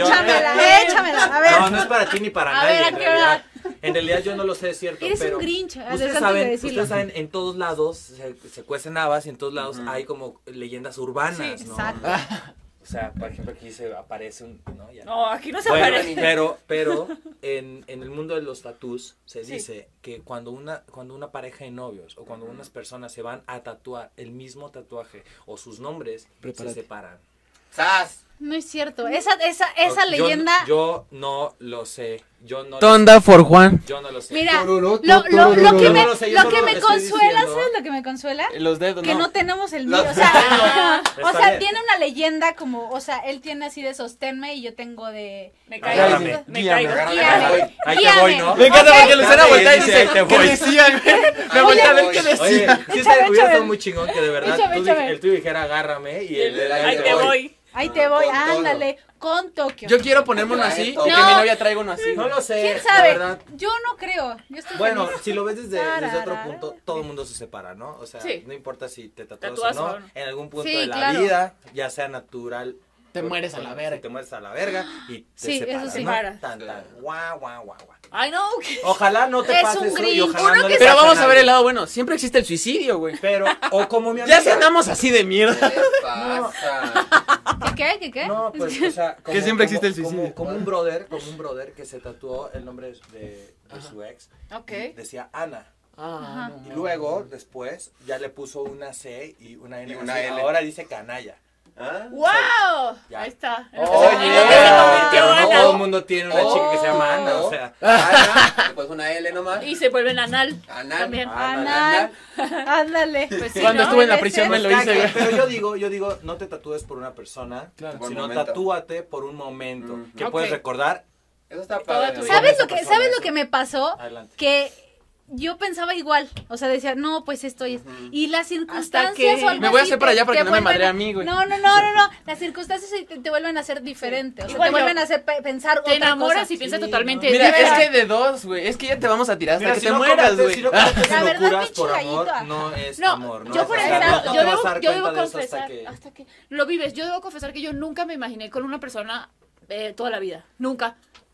échamela. A ver. No, no es para ti ni para A nadie. ver, ¿a en qué realidad. En realidad yo no lo sé, es cierto. Eres pero un Grinch, Ustedes antes de saben, decirlo. en todos lados se cuecen habas y en todos lados hay como leyendas urbanas, Sí, ¿no? exacto. O sea, por ejemplo, aquí se aparece un... ¿no? Ya. No, aquí no se Bueno, aparece. pero en el mundo de los tatús se dice que cuando una pareja de novios o cuando unas personas se van a tatuar el mismo tatuaje o sus nombres, Prepárate. se separan. ¡Sas! No es cierto. Esa Yo- leyenda. Yo no lo sé. Yo no lo Tonda for Juan. sé. Yo no lo sé. Mira, Tururú, lo que me, No lo sé, yo lo solo que lo me estoy consuela, diciendo. ¿sabes lo que me consuela? Los dedos, Que no. no tenemos el Los- mío, o sea, Está bien. tiene una leyenda como, o sea, él tiene así de sosténme y yo tengo de... Me Agárrame. caigo. Me Guíame. caigo. Agárrame. Ahí te voy, ¿no? Me encanta porque Lucena Ok. voltea y Dice, dice, ahí te ¿qué voy. decían? Me voltea a ver qué Oye, decían. sí Échame, hubiera estado échame. muy chingón que de verdad Échame, échame. el tuyo dijera agárrame y el de Ahí te voy. Ahí te voy, Con todo. ándale, con Tokio. Yo quiero ponerme uno así y que mi No. novia traiga uno así. No güey. lo sé. ¿Quién la sabe? verdad. Yo no creo, yo estoy Bueno, feliz. si lo ves desde otro Tararara. punto, todo el mundo se separa, ¿no? O sea, Sí. no importa si te tatúas Tatúas o o no, no. en algún punto Sí, de la claro. vida, ya sea natural. Te mueres a la verga. Te mueres a la verga y te Sí, eso separas, sí. ¿no? Separas. Tan, tan. Guau, guau, guau, guau. Ay, no. Ojalá no te Es pase un eso y Grinch. ojalá Uno no que le Pero pase vamos a ver nadie. el lado bueno. Siempre existe el suicidio, güey. Pero, o como mi Ya amiga. si andamos así de mierda. ¿Qué pasa? ¿Qué qué? No, pues, o sea, Que siempre existe el suicidio. Como un brother que se tatuó el nombre de su ex. Ok. Decía Ana. Ah, Y luego, después, ya le puso una C y una N. Y una así. L. Ahora dice canalla. ¿Ah? ¡Wow! Ya. Ahí está. Oye, Pero no Ana. todo el mundo tiene una chica que se llama Ana, o sea. Ana, después una L nomás. Y se vuelven anal. Anal. También. Anal. Ándale. Pues sí, Cuando ¿no? estuve en la Ese- prisión me lo Está hice, bien, güey. pero yo digo, no te tatúes por una persona, Claro. Por sino momento. tatúate por un momento Ujú. que Ok. puedes recordar. Eso está Toda padre. tu ¿no? vida. ¿Sabes esa lo que persona, sabes eso. lo que me pasó? Adelante. Que yo pensaba igual, o sea, decía, no, pues esto y esto. Y las circunstancias que- o algo Me voy a así hacer para te- allá para te que no me vuelven madre a mí, güey. No, las circunstancias te vuelven a ser diferente, o sea, Igual te vuelven yo. a hacer pensar Te otra enamoras cosa. y piensas Sí, totalmente. no. Mira, es diferente. que de dos, güey. Es que ya te vamos a tirar hasta Mira, que si te no mueras, cometes- güey. Si no cometes La verdad, locuras pinche por amor, gallito. no es No, amor, ¿no? yo es por amor. ejemplo, No te yo vas a debo, dar yo cuenta debo de eso confesar, hasta que lo vives, yo debo confesar que yo nunca me imaginé con una persona toda la vida, nunca.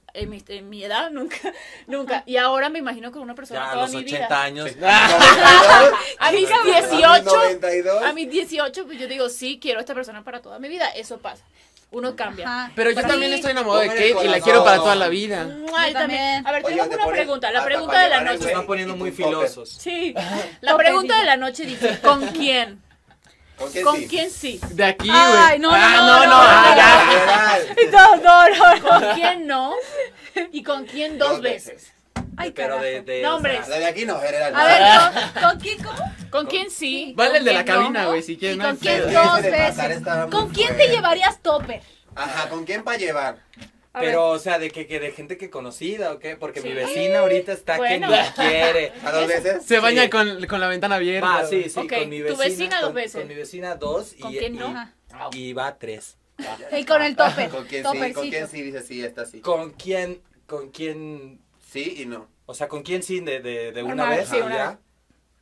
En mi edad, nunca. Y ahora me imagino con una persona Ya a toda los mi 80 vida. años. A mis 92. 18, a mis 18, pues yo digo, sí, quiero a esta persona para toda mi vida. Eso pasa. Uno cambia. Ajá. Pero yo Sí. también estoy enamorado de Pon el Kate y la corazón. quiero para toda la vida. Mua, él Yo también. A ver, Oye, tengo te una pones pregunta. La hasta pregunta para de la llevar el Se noche. están poniendo Y muy tu topper. filosos. Sí. La Tope, pregunta dije. de la noche dije, ¿con quién? ¿Con ¿Con quién sí? De aquí, güey. Ay, no, no, Ah, ya. General. ¿Con quién no? ¿Y con quién dos Dos veces? Ay, Pero carajo. Nombres. La de aquí no, general. A ver, ¿con quién cómo? ¿Con quién sí? Vale ¿Con el de la quién no? cabina, güey, si quieres. ¿Y no hay con quién pedo. dos Ese de pasar veces? estaba muy ¿Con quién te fuerte. llevarías topper? Ajá, ¿con quién para llevar? A ver. Pero, o sea, de que de gente que conocida o qué, porque Sí. mi vecina ahorita está Bueno. que ni quiere. ¿A dos veces? Se baña Sí. con la ventana abierta. Va, güey. sí, sí, Ok, con mi tu vecina. vecina dos veces. Con mi vecina 2 ¿Con y, quién no? y va 3. Y con el topper. ¿Con quién sí? Toppercito. ¿Con quién sí? Dice sí, está sí. ¿Con quién, Sí y no. o sea, con quién sí de una Normal, vez? sí, y una ya? vez.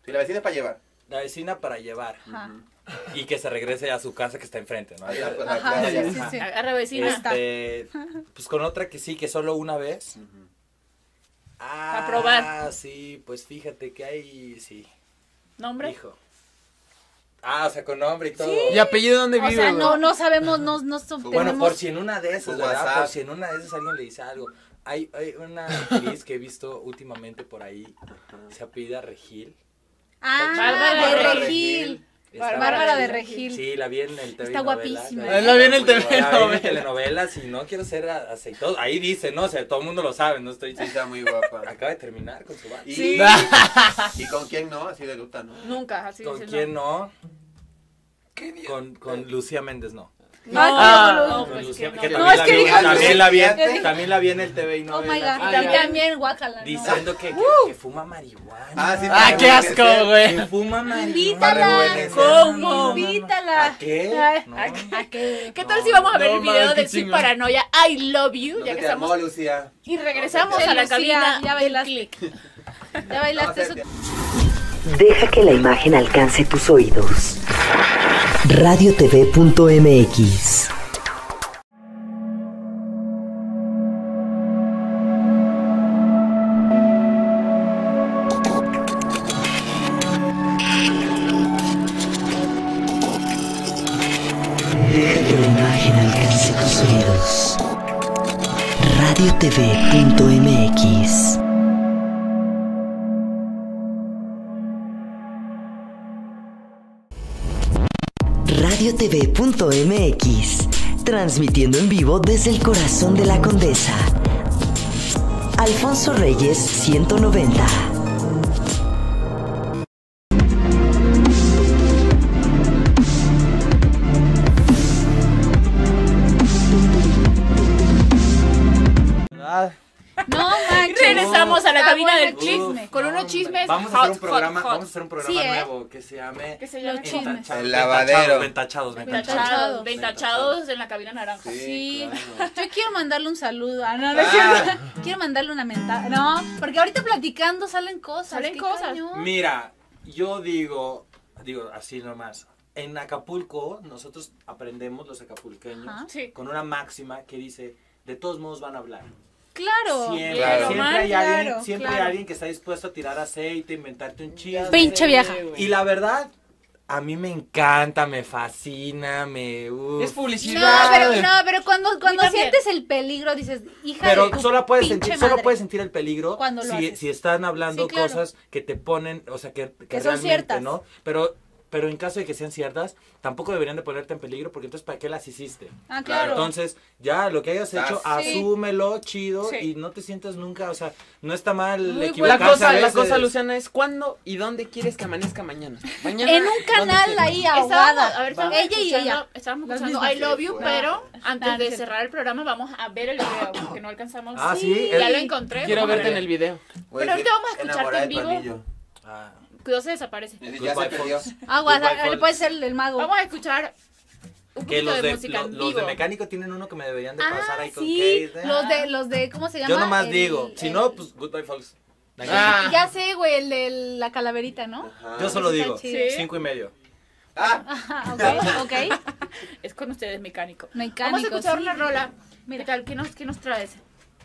Si la vecina es para llevar. La vecina para llevar. Ajá. Y que se regrese a su casa que está enfrente, ¿no? Ajá, pues, Ajá, claro, ya. sí, sí. Agarra vecina. Pues con otra que sí, que solo una vez. Ujú. A probar. Sí, pues fíjate que hay, sí. ¿Nombre? Hijo. O sea, con nombre y todo. ¿Y apellido dónde O vive? sea, güey? no sabemos, no Bueno, tenemos... por si en una de esas, Su ¿verdad? WhatsApp. Por si en una de esas alguien le dice algo. Hay una actriz que he visto últimamente por ahí, se apellida Regil. Bárbara de de Regil. Está- Bárbara de Regil. Sí, la vi en el TV. Está guapísima. La vi en el TV La vi en novelas. telenovelas y no quiero ser aceitoso. Ahí dice, ¿no? O sea, todo el mundo lo sabe, no estoy... Sí, está muy guapa. Acaba de terminar con su vato. Y, Sí. ¿Y con quién no? Así le gusta, ¿no? Nunca, así ¿Con dice, quién no? ¿Qué día? Con Lucía Méndez, no. No, Ah, no, Con pues Lucía, que que no. No, también es que dijo también la vi, Lucía. también la vi en el TV y Oh my novelas. god. ya. También, guácala. ¿no? Diciendo que fuma marihuana. Ah, sí, Ah, qué asco, güey. Que fuma marihuana. Invítala. ¿Cómo? Invítala. ¿A qué? Ay, No. ¿a qué? ¿Qué tal si vamos a ver No, el video mames, de qué Sweet chingón. Paranoia I Love You? No Ya se que te estamos. armó, Lucía. Y regresamos Sí, a la Lucía, cabina ya del bailaste. click. ¿Ya bailaste eso? Deja que la imagen alcance tus oídos. radiotv.mx. Deja que la imagen alcance tus oídos. radiotv.mx. radiotv.mx, transmitiendo en vivo desde el corazón de la Condesa. Alfonso Reyes 190. No manches. Regresamos a la Está cabina bueno del el click chisme. con unos chismes. Vamos a hacer un hot, programa, hot, hot. vamos a hacer un programa Sí, ¿eh? nuevo que se llame ¿Qué se llama? Los chismes. El lavadero. Ventachados. Ventachados. Ventachados en la cabina naranja. Sí, claro. yo quiero mandarle un saludo. No, no es cierto. Quiero mandarle una mentada. No, porque ahorita platicando salen cosas. Salen qué cosas. cañón. Mira, yo digo así nomás. En Acapulco, nosotros aprendemos los acapulqueños Ajá. Sí. con una máxima que dice, de todos modos van a hablar. Claro. Siempre, Claro. siempre hay Claro, alguien, siempre hay claro. alguien que está dispuesto a tirar aceite, inventarte un chisme. Pinche vieja. Y la verdad, a mí me encanta, me fascina, Es No, publicidad. pero cuando también. sientes el peligro dices, hija Pero de tu solo puedes pinche sentir, solo madre. puedes sentir el peligro Cuando lo haces. si están hablando Sí, claro. cosas que te ponen, o sea, que Que son realmente, ciertas. ¿no? Pero en caso de que sean ciertas, tampoco deberían de ponerte en peligro, porque entonces ¿para qué las hiciste? Ah, claro. Entonces, ya lo que hayas hecho, Ah, sí. asúmelo, chido, Sí. y no te sientas nunca, o sea, no está mal Muy equivocarse La cosa, a la veces. cosa, Luciana, es cuándo y dónde quieres que amanezca mañana. Mañana. En un ¿dónde canal quieres? ahí Estábamos, ahogada. a ver, estábamos Ella y ella. Estábamos Las escuchando mismas. I Love You, Sí, pero antes Ah, de sí. cerrar el programa vamos a ver el video, porque no alcanzamos. Ah, sí, Ya el- lo encontré. Quiero vamos a verte en ver. el video. Voy Pero ahorita vamos a escucharte enamorada en de tu vivo. anillo. Ah. Cuidado, se desaparece. Ya se Goodbye, perdió. folks. Agua, Goodbye, le puede ser el mago. Vamos a escuchar un Que poquito los de de, música en los vivo. de mecánico tienen uno que me deberían de pasar ahí con sí, Kate. los de, ¿cómo se llama? Yo nomás El- digo, si el- no, pues goodbye, folks. Ah. Ya sé, güey, el de la calaverita, ¿no? Ajá. Yo solo Está digo, chido. Sí. 5:30. Ah, Ajá, ok. Es con ustedes, mecánico. Mecánico, Vamos a escuchar sí. una rola. Mira. ¿Qué tal? ¿Qué nos traes?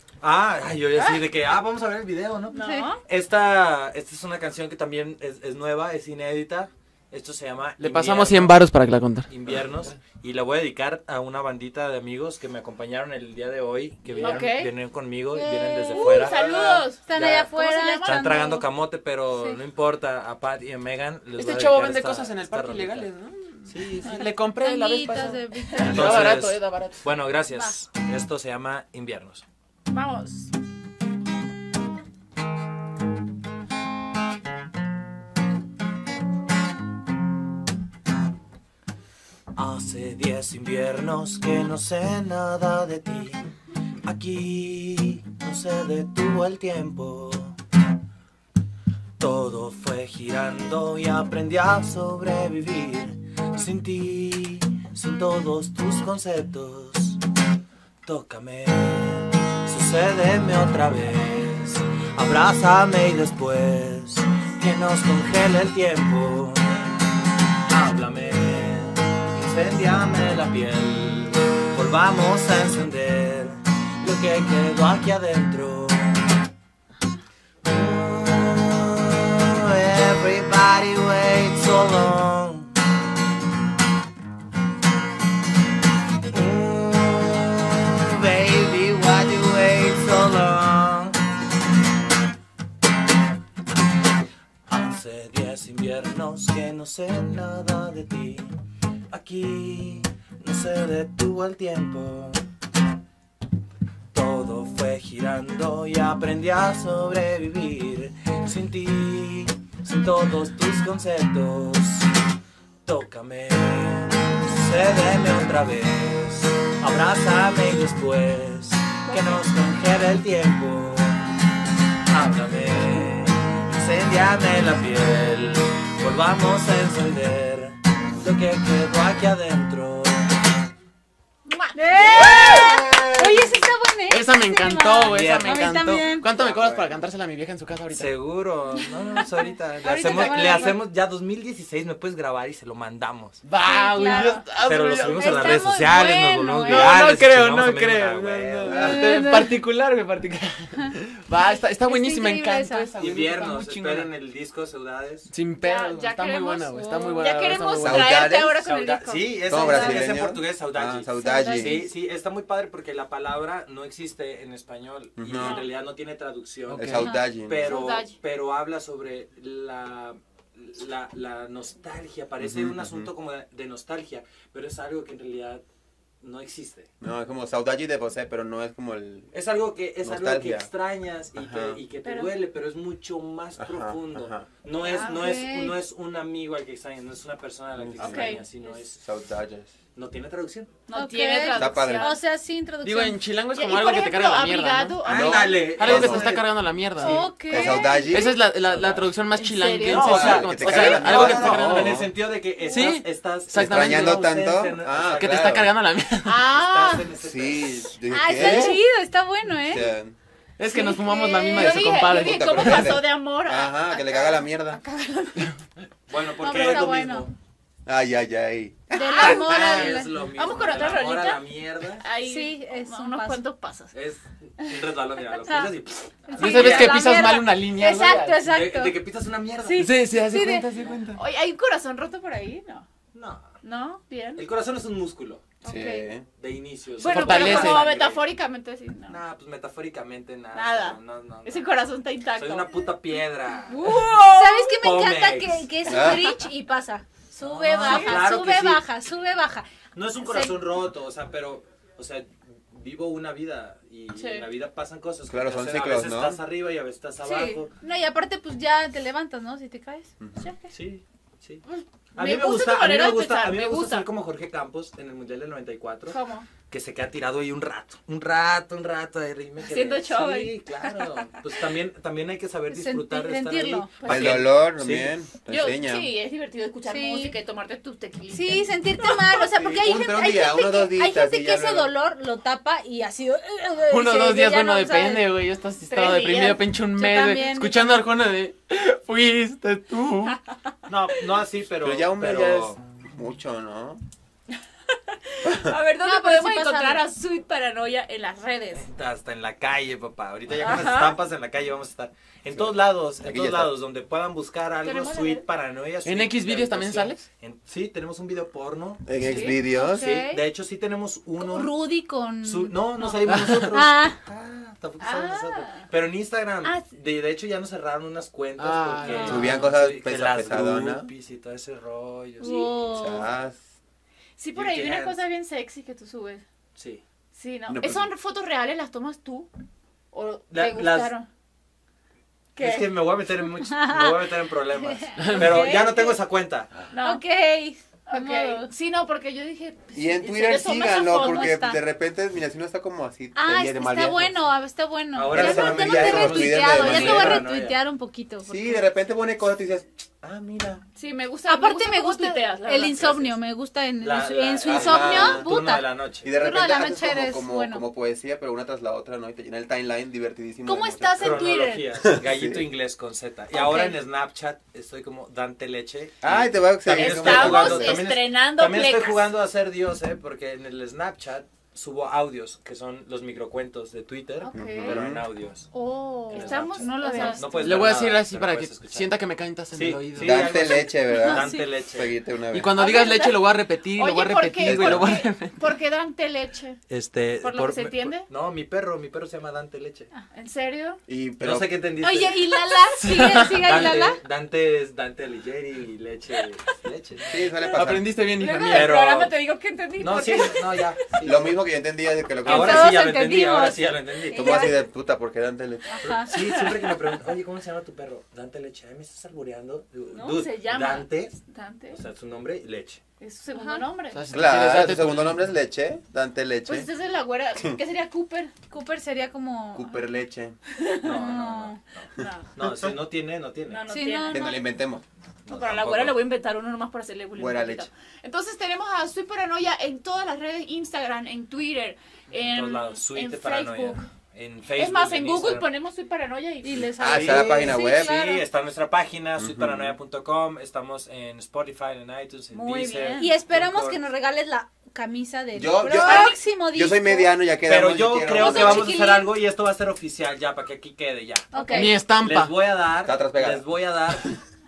Ay, yo ya así de que, vamos a ver el video, ¿no? ¿No? Sí. Esta es una canción que también es nueva, es inédita. Esto se llama Le pasamos Invierno- 100 varos para que la contara. Inviernos, y la voy a dedicar a una bandita de amigos que me acompañaron el día de hoy, que vinieron, Ok. vienen conmigo y vienen desde fuera. ¡Saludos! Están Ya. allá ¿Cómo se afuera. llama? Están echando- tragando camote, pero Sí. no importa, a Pat y a Megan les voy Este a chavo dedicar vende esta- cosas en el esta parque rolita. ilegales, ¿no? Sí, sí. Le compré la vez Tanguitas pasada. de Víctor. Da Entonces- barato, da barato. Bueno, gracias. Esto se llama Inviernos. Vamos. Hace 10 inviernos que no sé nada de ti. Aquí no se detuvo el tiempo. Todo fue girando y aprendí a sobrevivir. Sin ti, sin todos tus conceptos. Tócame, sucédeme otra vez. Abrázame y después que nos congele el tiempo. Háblame, incendiame la piel, volvamos a encender lo que quedó aquí adentro. Everybody waits so long. Baby, why do you wait so long? Hace 10 inviernos que no sé nada de ti. Aquí no se detuvo el tiempo. Todo fue girando y aprendí a sobrevivir sin ti, sin todos tus conceptos. Tócame, cédeme otra vez, abrázame y después que nos congele el tiempo. Háblame, incendiame la piel, volvamos a encender lo que quedó aquí adentro. Oye, esa está buena. Esa me encantó, güey, esa me A mí encantó. también. ¿Cuánto me cobras para cantársela a mi vieja en su casa ahorita? Seguro, no, pues ahorita Ahorita te van a le grabar. hacemos ya 2016, me puedes grabar y se lo mandamos. Va, güey, claro. ya está, Pero lo güey. subimos a las Está redes muy sociales, nos bueno, volvemos ¿eh? virales. No creo, chingamos no a creo. güey. En particular, güey, particular. Va, está buenísima, me increíble encantó esa. esa, güey. Inviernos, está muy chingona. esperen el disco Saudades. Sin pedo, güey, ya está muy queremos- buena, güey, está muy buena. Ya queremos está muy buena. traerte Saudades, ahora con el disco. Sí, es, ¿Cómo es en brasileño? portugués Saudade. Saudade. Sí, sí, está muy padre porque la palabra no existe en español y Ujú. en realidad no tiene traducción. Ok. Es saudade. Saudade. Pero habla sobre la nostalgia, parece Ujú, un asunto como de nostalgia, pero es algo que en realidad no existe. No, es como saudade de você, pero no es como el... Es algo que Nostalgia. extrañas Ajá. y que te Pero- duele, pero es mucho más Ajá, profundo. ajá. No es Ah, no ok. es no es un amigo al que extrañas, no es una persona a la que Ok. extrañas, sino es Saudades. no tiene traducción. No Ok. tiene traducción. Está padre. O sea, sin Digo, traducción. en chilango es Y, como por algo que te ejemplo, carga la mierda, abrigado. ¿no? Ándale. Algo que te eso está es. cargando la mierda. Ok. ¿Es saudade? Esa es la traducción más ¿En chilanguense. serio? ¿sí? O sea, Como- que te o sea, carga la algo que te mierda. está cargando No. la En el sentido de que Sí, estás exactamente. ¿Extrañando ausente, tanto? ¿no? Ah, Que te claro. está cargando la mierda. Ah, Estás en ese Sí. dije, Ah, ¿qué? está chido, está bueno, O ¿eh? sea, Es que Sí, nos fumamos la misma yo de su dije, compadre. yo dije, Puta, ¿cómo pero pasó vende. de amor a... Ajá, que le caga la mierda. Bueno, No, porque pero es está lo bueno. mismo. Ay, ay, ay. Del amor al... Es lo mismo. Vamos con del otra amor rolita. a la mierda. Ahí, Sí, es un unos paso. cuantos pasos. Es un resbalón, mira, lo pisas y... ¿No sabes que la pisas mierda. mal una línea? güey? Exacto, De, exacto. de que pisas una mierda. Sí. Sí, sí, hace Sí, cuenta, hace cuenta. Oye, ¿hay un corazón roto por ahí? No. No. ¿No? Bien. El corazón es un músculo Sí. Ok. de inicio. Bueno, fortalece. pero como metafóricamente sí, no. Nah, pues metafóricamente nada. Nada. No. Ese corazón está intacto. Soy una puta piedra. ¿Sabes qué me Pomex. encanta? Que es un bridge y pasa. Sube, Ah, baja, claro que sube, sí. baja, sube, baja. No es un corazón roto, o sea, pero, o sea, vivo una vida y Sí. en la vida pasan cosas. que Claro, te son hacen- ciclos, A veces ¿no? estás arriba y a veces estás Sí. abajo. No, y aparte, pues ya te levantas, ¿no? Si te caes. Ya, ¿qué? Sí, sí. Me A mí me gusta gusta, tu a mí manera me de gusta, pensar, a mí me me gusta gusta. ser como Jorge Campos en el Mundial del 94, ¿Cómo? que se queda tirado ahí un rato, ahí me quedé. Haciendo show Sí, ahí. claro. Pues también hay que saber disfrutar de estar sentirlo. ahí. Pues El ¿Para qué? dolor Sí. también te Yo, enseña. sí, es divertido escuchar Sí. música y tomarte tus tequilitas. Sí, sentirte mal, o sea, porque hay un- gente, un hay día, gente uno, dos que, hay días, gente y que ya ese luego. dolor lo tapa y así... Uno o sí, dos días, ya bueno, no depende, sabes. güey. Yo estaba estado 3 deprimido, días. pinche un Yo mes, güey. también, Escuchando a Arjona de fuiste tú. No así, Pero ya un mes ya es mucho, ¿no? A ver, ¿dónde No, pero podemos sí pasa encontrar algo. a Sweet Paranoia en las redes? Hasta en la calle, papá. Ahorita ya con las Ajá. estampas en la calle vamos a estar. En todos lados, Aquí ya está. donde puedan buscar algo Tenemos la Sweet red. Paranoia. ¿En Sweet Xvideos también habitación. sales? Sí, tenemos un video porno. En Sí. Xvideos. Ok. Sí, de hecho sí tenemos uno. Rudy con... No salimos nosotros. Ah, Tampoco salimos Ah. nosotros. Pero en Instagram, Ah. de hecho ya nos cerraron unas cuentas Ah, porque no. Subían cosas que las pesadonas. groupies y todo ese rollo. Sí. wow. Chas. Sí, por You ahí vi una can. cosa bien sexy que tú subes. Sí. Sí, ¿no? No, pues- ¿Son fotos reales? ¿Las tomas tú? ¿O La- te las- gustaron? ¿Qué? Es que me voy a meter en problemas. Pero ya no tengo esa cuenta. No. Ok. Ok. Sí, no, porque yo dije... Y en ¿serio Twitter tomas esa síganlo, foto? porque está. de repente, mira, si no está como así. Ah, de mal está viaje. bueno, está bueno. Ahora ya se no, llama ya no ya te he somos retuiteado, líderes ya de te voy a manera, ¿no? retuitear un poquito. Sí, porque- de repente pone cosas y dices, Ah, mira. Sí, me gusta. Aparte me cómo gusta tuiteas, la el verdad. insomnio, me gusta en su Ajá, insomnio, el turno puta. de la noche. Y de Turno de repente la haces noche eres como bueno. poesía, pero una tras la otra, ¿no? Y te llena el timeline divertidísimo. ¿Cómo de estás muchas- en Twitter? Cronologías, gallito Sí. inglés con Z. Y Ok. ahora en Snapchat estoy como Dante Leche. Ay, te voy a También seguir. estoy Estamos jugando- estrenando También estoy plecas. jugando a ser Dios, porque en el Snapchat subo audios, que son los microcuentos de Twitter, Ok. pero en audios. Oh, En Estamos, Snapchat. no lo o sea, sabes. No puedes Le ver voy a nada, decir así pero para que puedes escuchar. sienta que me cantas en Sí, el oído. sí. Dante algo así. Leche, ¿verdad? Dante Leche. Seguirte una vez. Y cuando Ah, digas ¿verdad? leche lo voy a repetir, y lo voy a Oye, ¿por repetir, qué? güey, lo voy a ¿Por qué? repetir. ¿Por qué Dante Leche? ¿Por lo que se entiende? No, mi perro se llama Dante Leche. ¿En serio? Y, pero, No sé qué entendiste. Oye, ¿y Lala? ¿Sigue ahí Lala? Dante es Dante Alighieri y Leche. sí, suele pasar. Aprendiste bien, hija Luego mía. del Pero- programa te digo que entendí. No, porque- sí, no, ya. sí. Lo mismo que yo entendía de que lo que Ahora todos sí ya lo entendí, entendimos. ahora sí ya lo entendí. Como así de puta, ¿por qué Dante Leche? Ajá. Sí, siempre que me preguntan, oye, ¿cómo se llama tu perro? Dante Leche. Ay, ¿me estás albureando? Digo, No, "Dude, se llama Dante, Dante. o sea, su nombre, Leche. Es su segundo Ajá. nombre. O sea, si te quieres Claro, darte tu tu- segundo nombre es Leche, Dante Leche. Pues esta es la güera. ¿Qué sería Cooper? Cooper sería como... Cooper Leche. No. No, No, si no tiene, no tiene. no, no Sí, tiene. no, Que no le inventemos. No, para la tampoco. güera le voy a inventar uno nomás para hacerle bullying. Güera un poquito. leche. Entonces tenemos a Sweet Paranoia en todas las redes, Instagram, en Twitter, En todos en, lados, Sweet en Paranoia. Facebook. En Facebook. Es más, en Google Instagram. ponemos Sweet Paranoia y les Ah, está la página Sí, web. claro. Sí, está nuestra página, sweetparanoia.com. Estamos en Spotify, en iTunes, en Muy Deezer. bien. Y esperamos Anchor. que nos regales la camisa del Yo- próximo disco. Yo soy mediano, ya quedamos. Pero yo quiero- creo Yo que soy vamos a chiquilín. hacer algo y esto va a ser oficial ya, para que aquí quede ya. Ok, Mi estampa. Les voy a dar, Está atrás pegada. les voy a dar.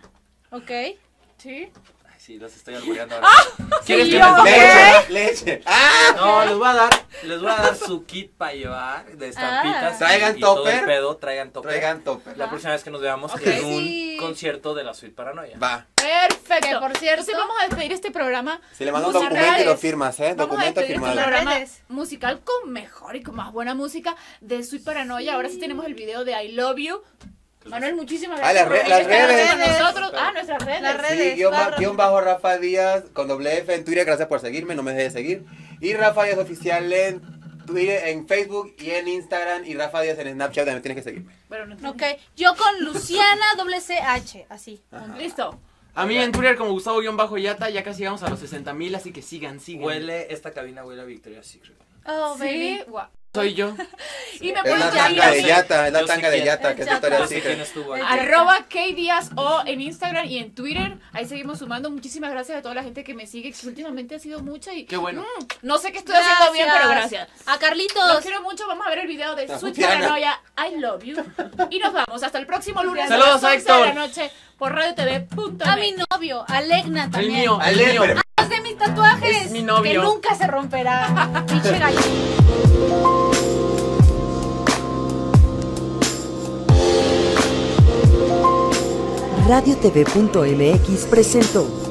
ok. ¿Sí? Ay, sí, los estoy albureando ahora. ¿Quieres Sí, que yo- me- Leche, leche. ¡Ah! No, les voy a dar su kit para llevar de estampitas. Traigan y todo topper. el pedo, traigan topper. Traigan topper. La próxima vez que nos veamos Ok. en un Sí. concierto de la Sweet Paranoia. Va. Perfecto. Que, por cierto- Entonces vamos a despedir este programa. Si le mando un musical. documento y lo firmas, Vamos a Documento despedir este firmado. programa Redes. musical con mejor y con más buena música de Sweet Paranoia. Ahora sí tenemos el video de I Love You. Manuel, muchísimas Ah, gracias las por las estar redes. con nosotros. Ah, nuestras redes. Las redes. Sí, guión bajo Rafa Díaz con doble F en Twitter. Gracias por seguirme, no me dejes de seguir. Y Rafa Díaz Oficial en Twitter, en Facebook y en Instagram. Y Rafa Díaz en Snapchat, también tienes que seguirme. Pero no Ok, yo con Luciana CH, así. Listo. A mí en Twitter como Gustavo-Yata, ya casi llegamos a los 60,000, así que sigan. Esta cabina huele a Victoria's Secret. Oh, Sí, baby. guau. Soy yo. Y me Es pueden la seguir tanga de así, Yata, es la Yo sé tanga de quién. Yata, que es Yata. Victoria's Yo sé quién Secret. estuvo ahí. Arroba KDiazO en Instagram y en Twitter. Ahí seguimos sumando. Muchísimas gracias a toda la gente que me sigue, que últimamente ha sido mucha y Qué bueno. no sé qué estoy haciendo bien, pero gracias. A Los Carlitos. quiero mucho. Vamos a ver el video de La Sweet Diana. Paranoia. I love you. Y nos vamos. Hasta el próximo lunes Saludos a a las 11 de la Héctor. noche por radiotv.net. A mi novio, a Legna El también. mío, el Ale, mío. pero- Los de mis tatuajes. Es mi novio. Que nunca se romperá. Pinche gallo. Radiotv.mx presentó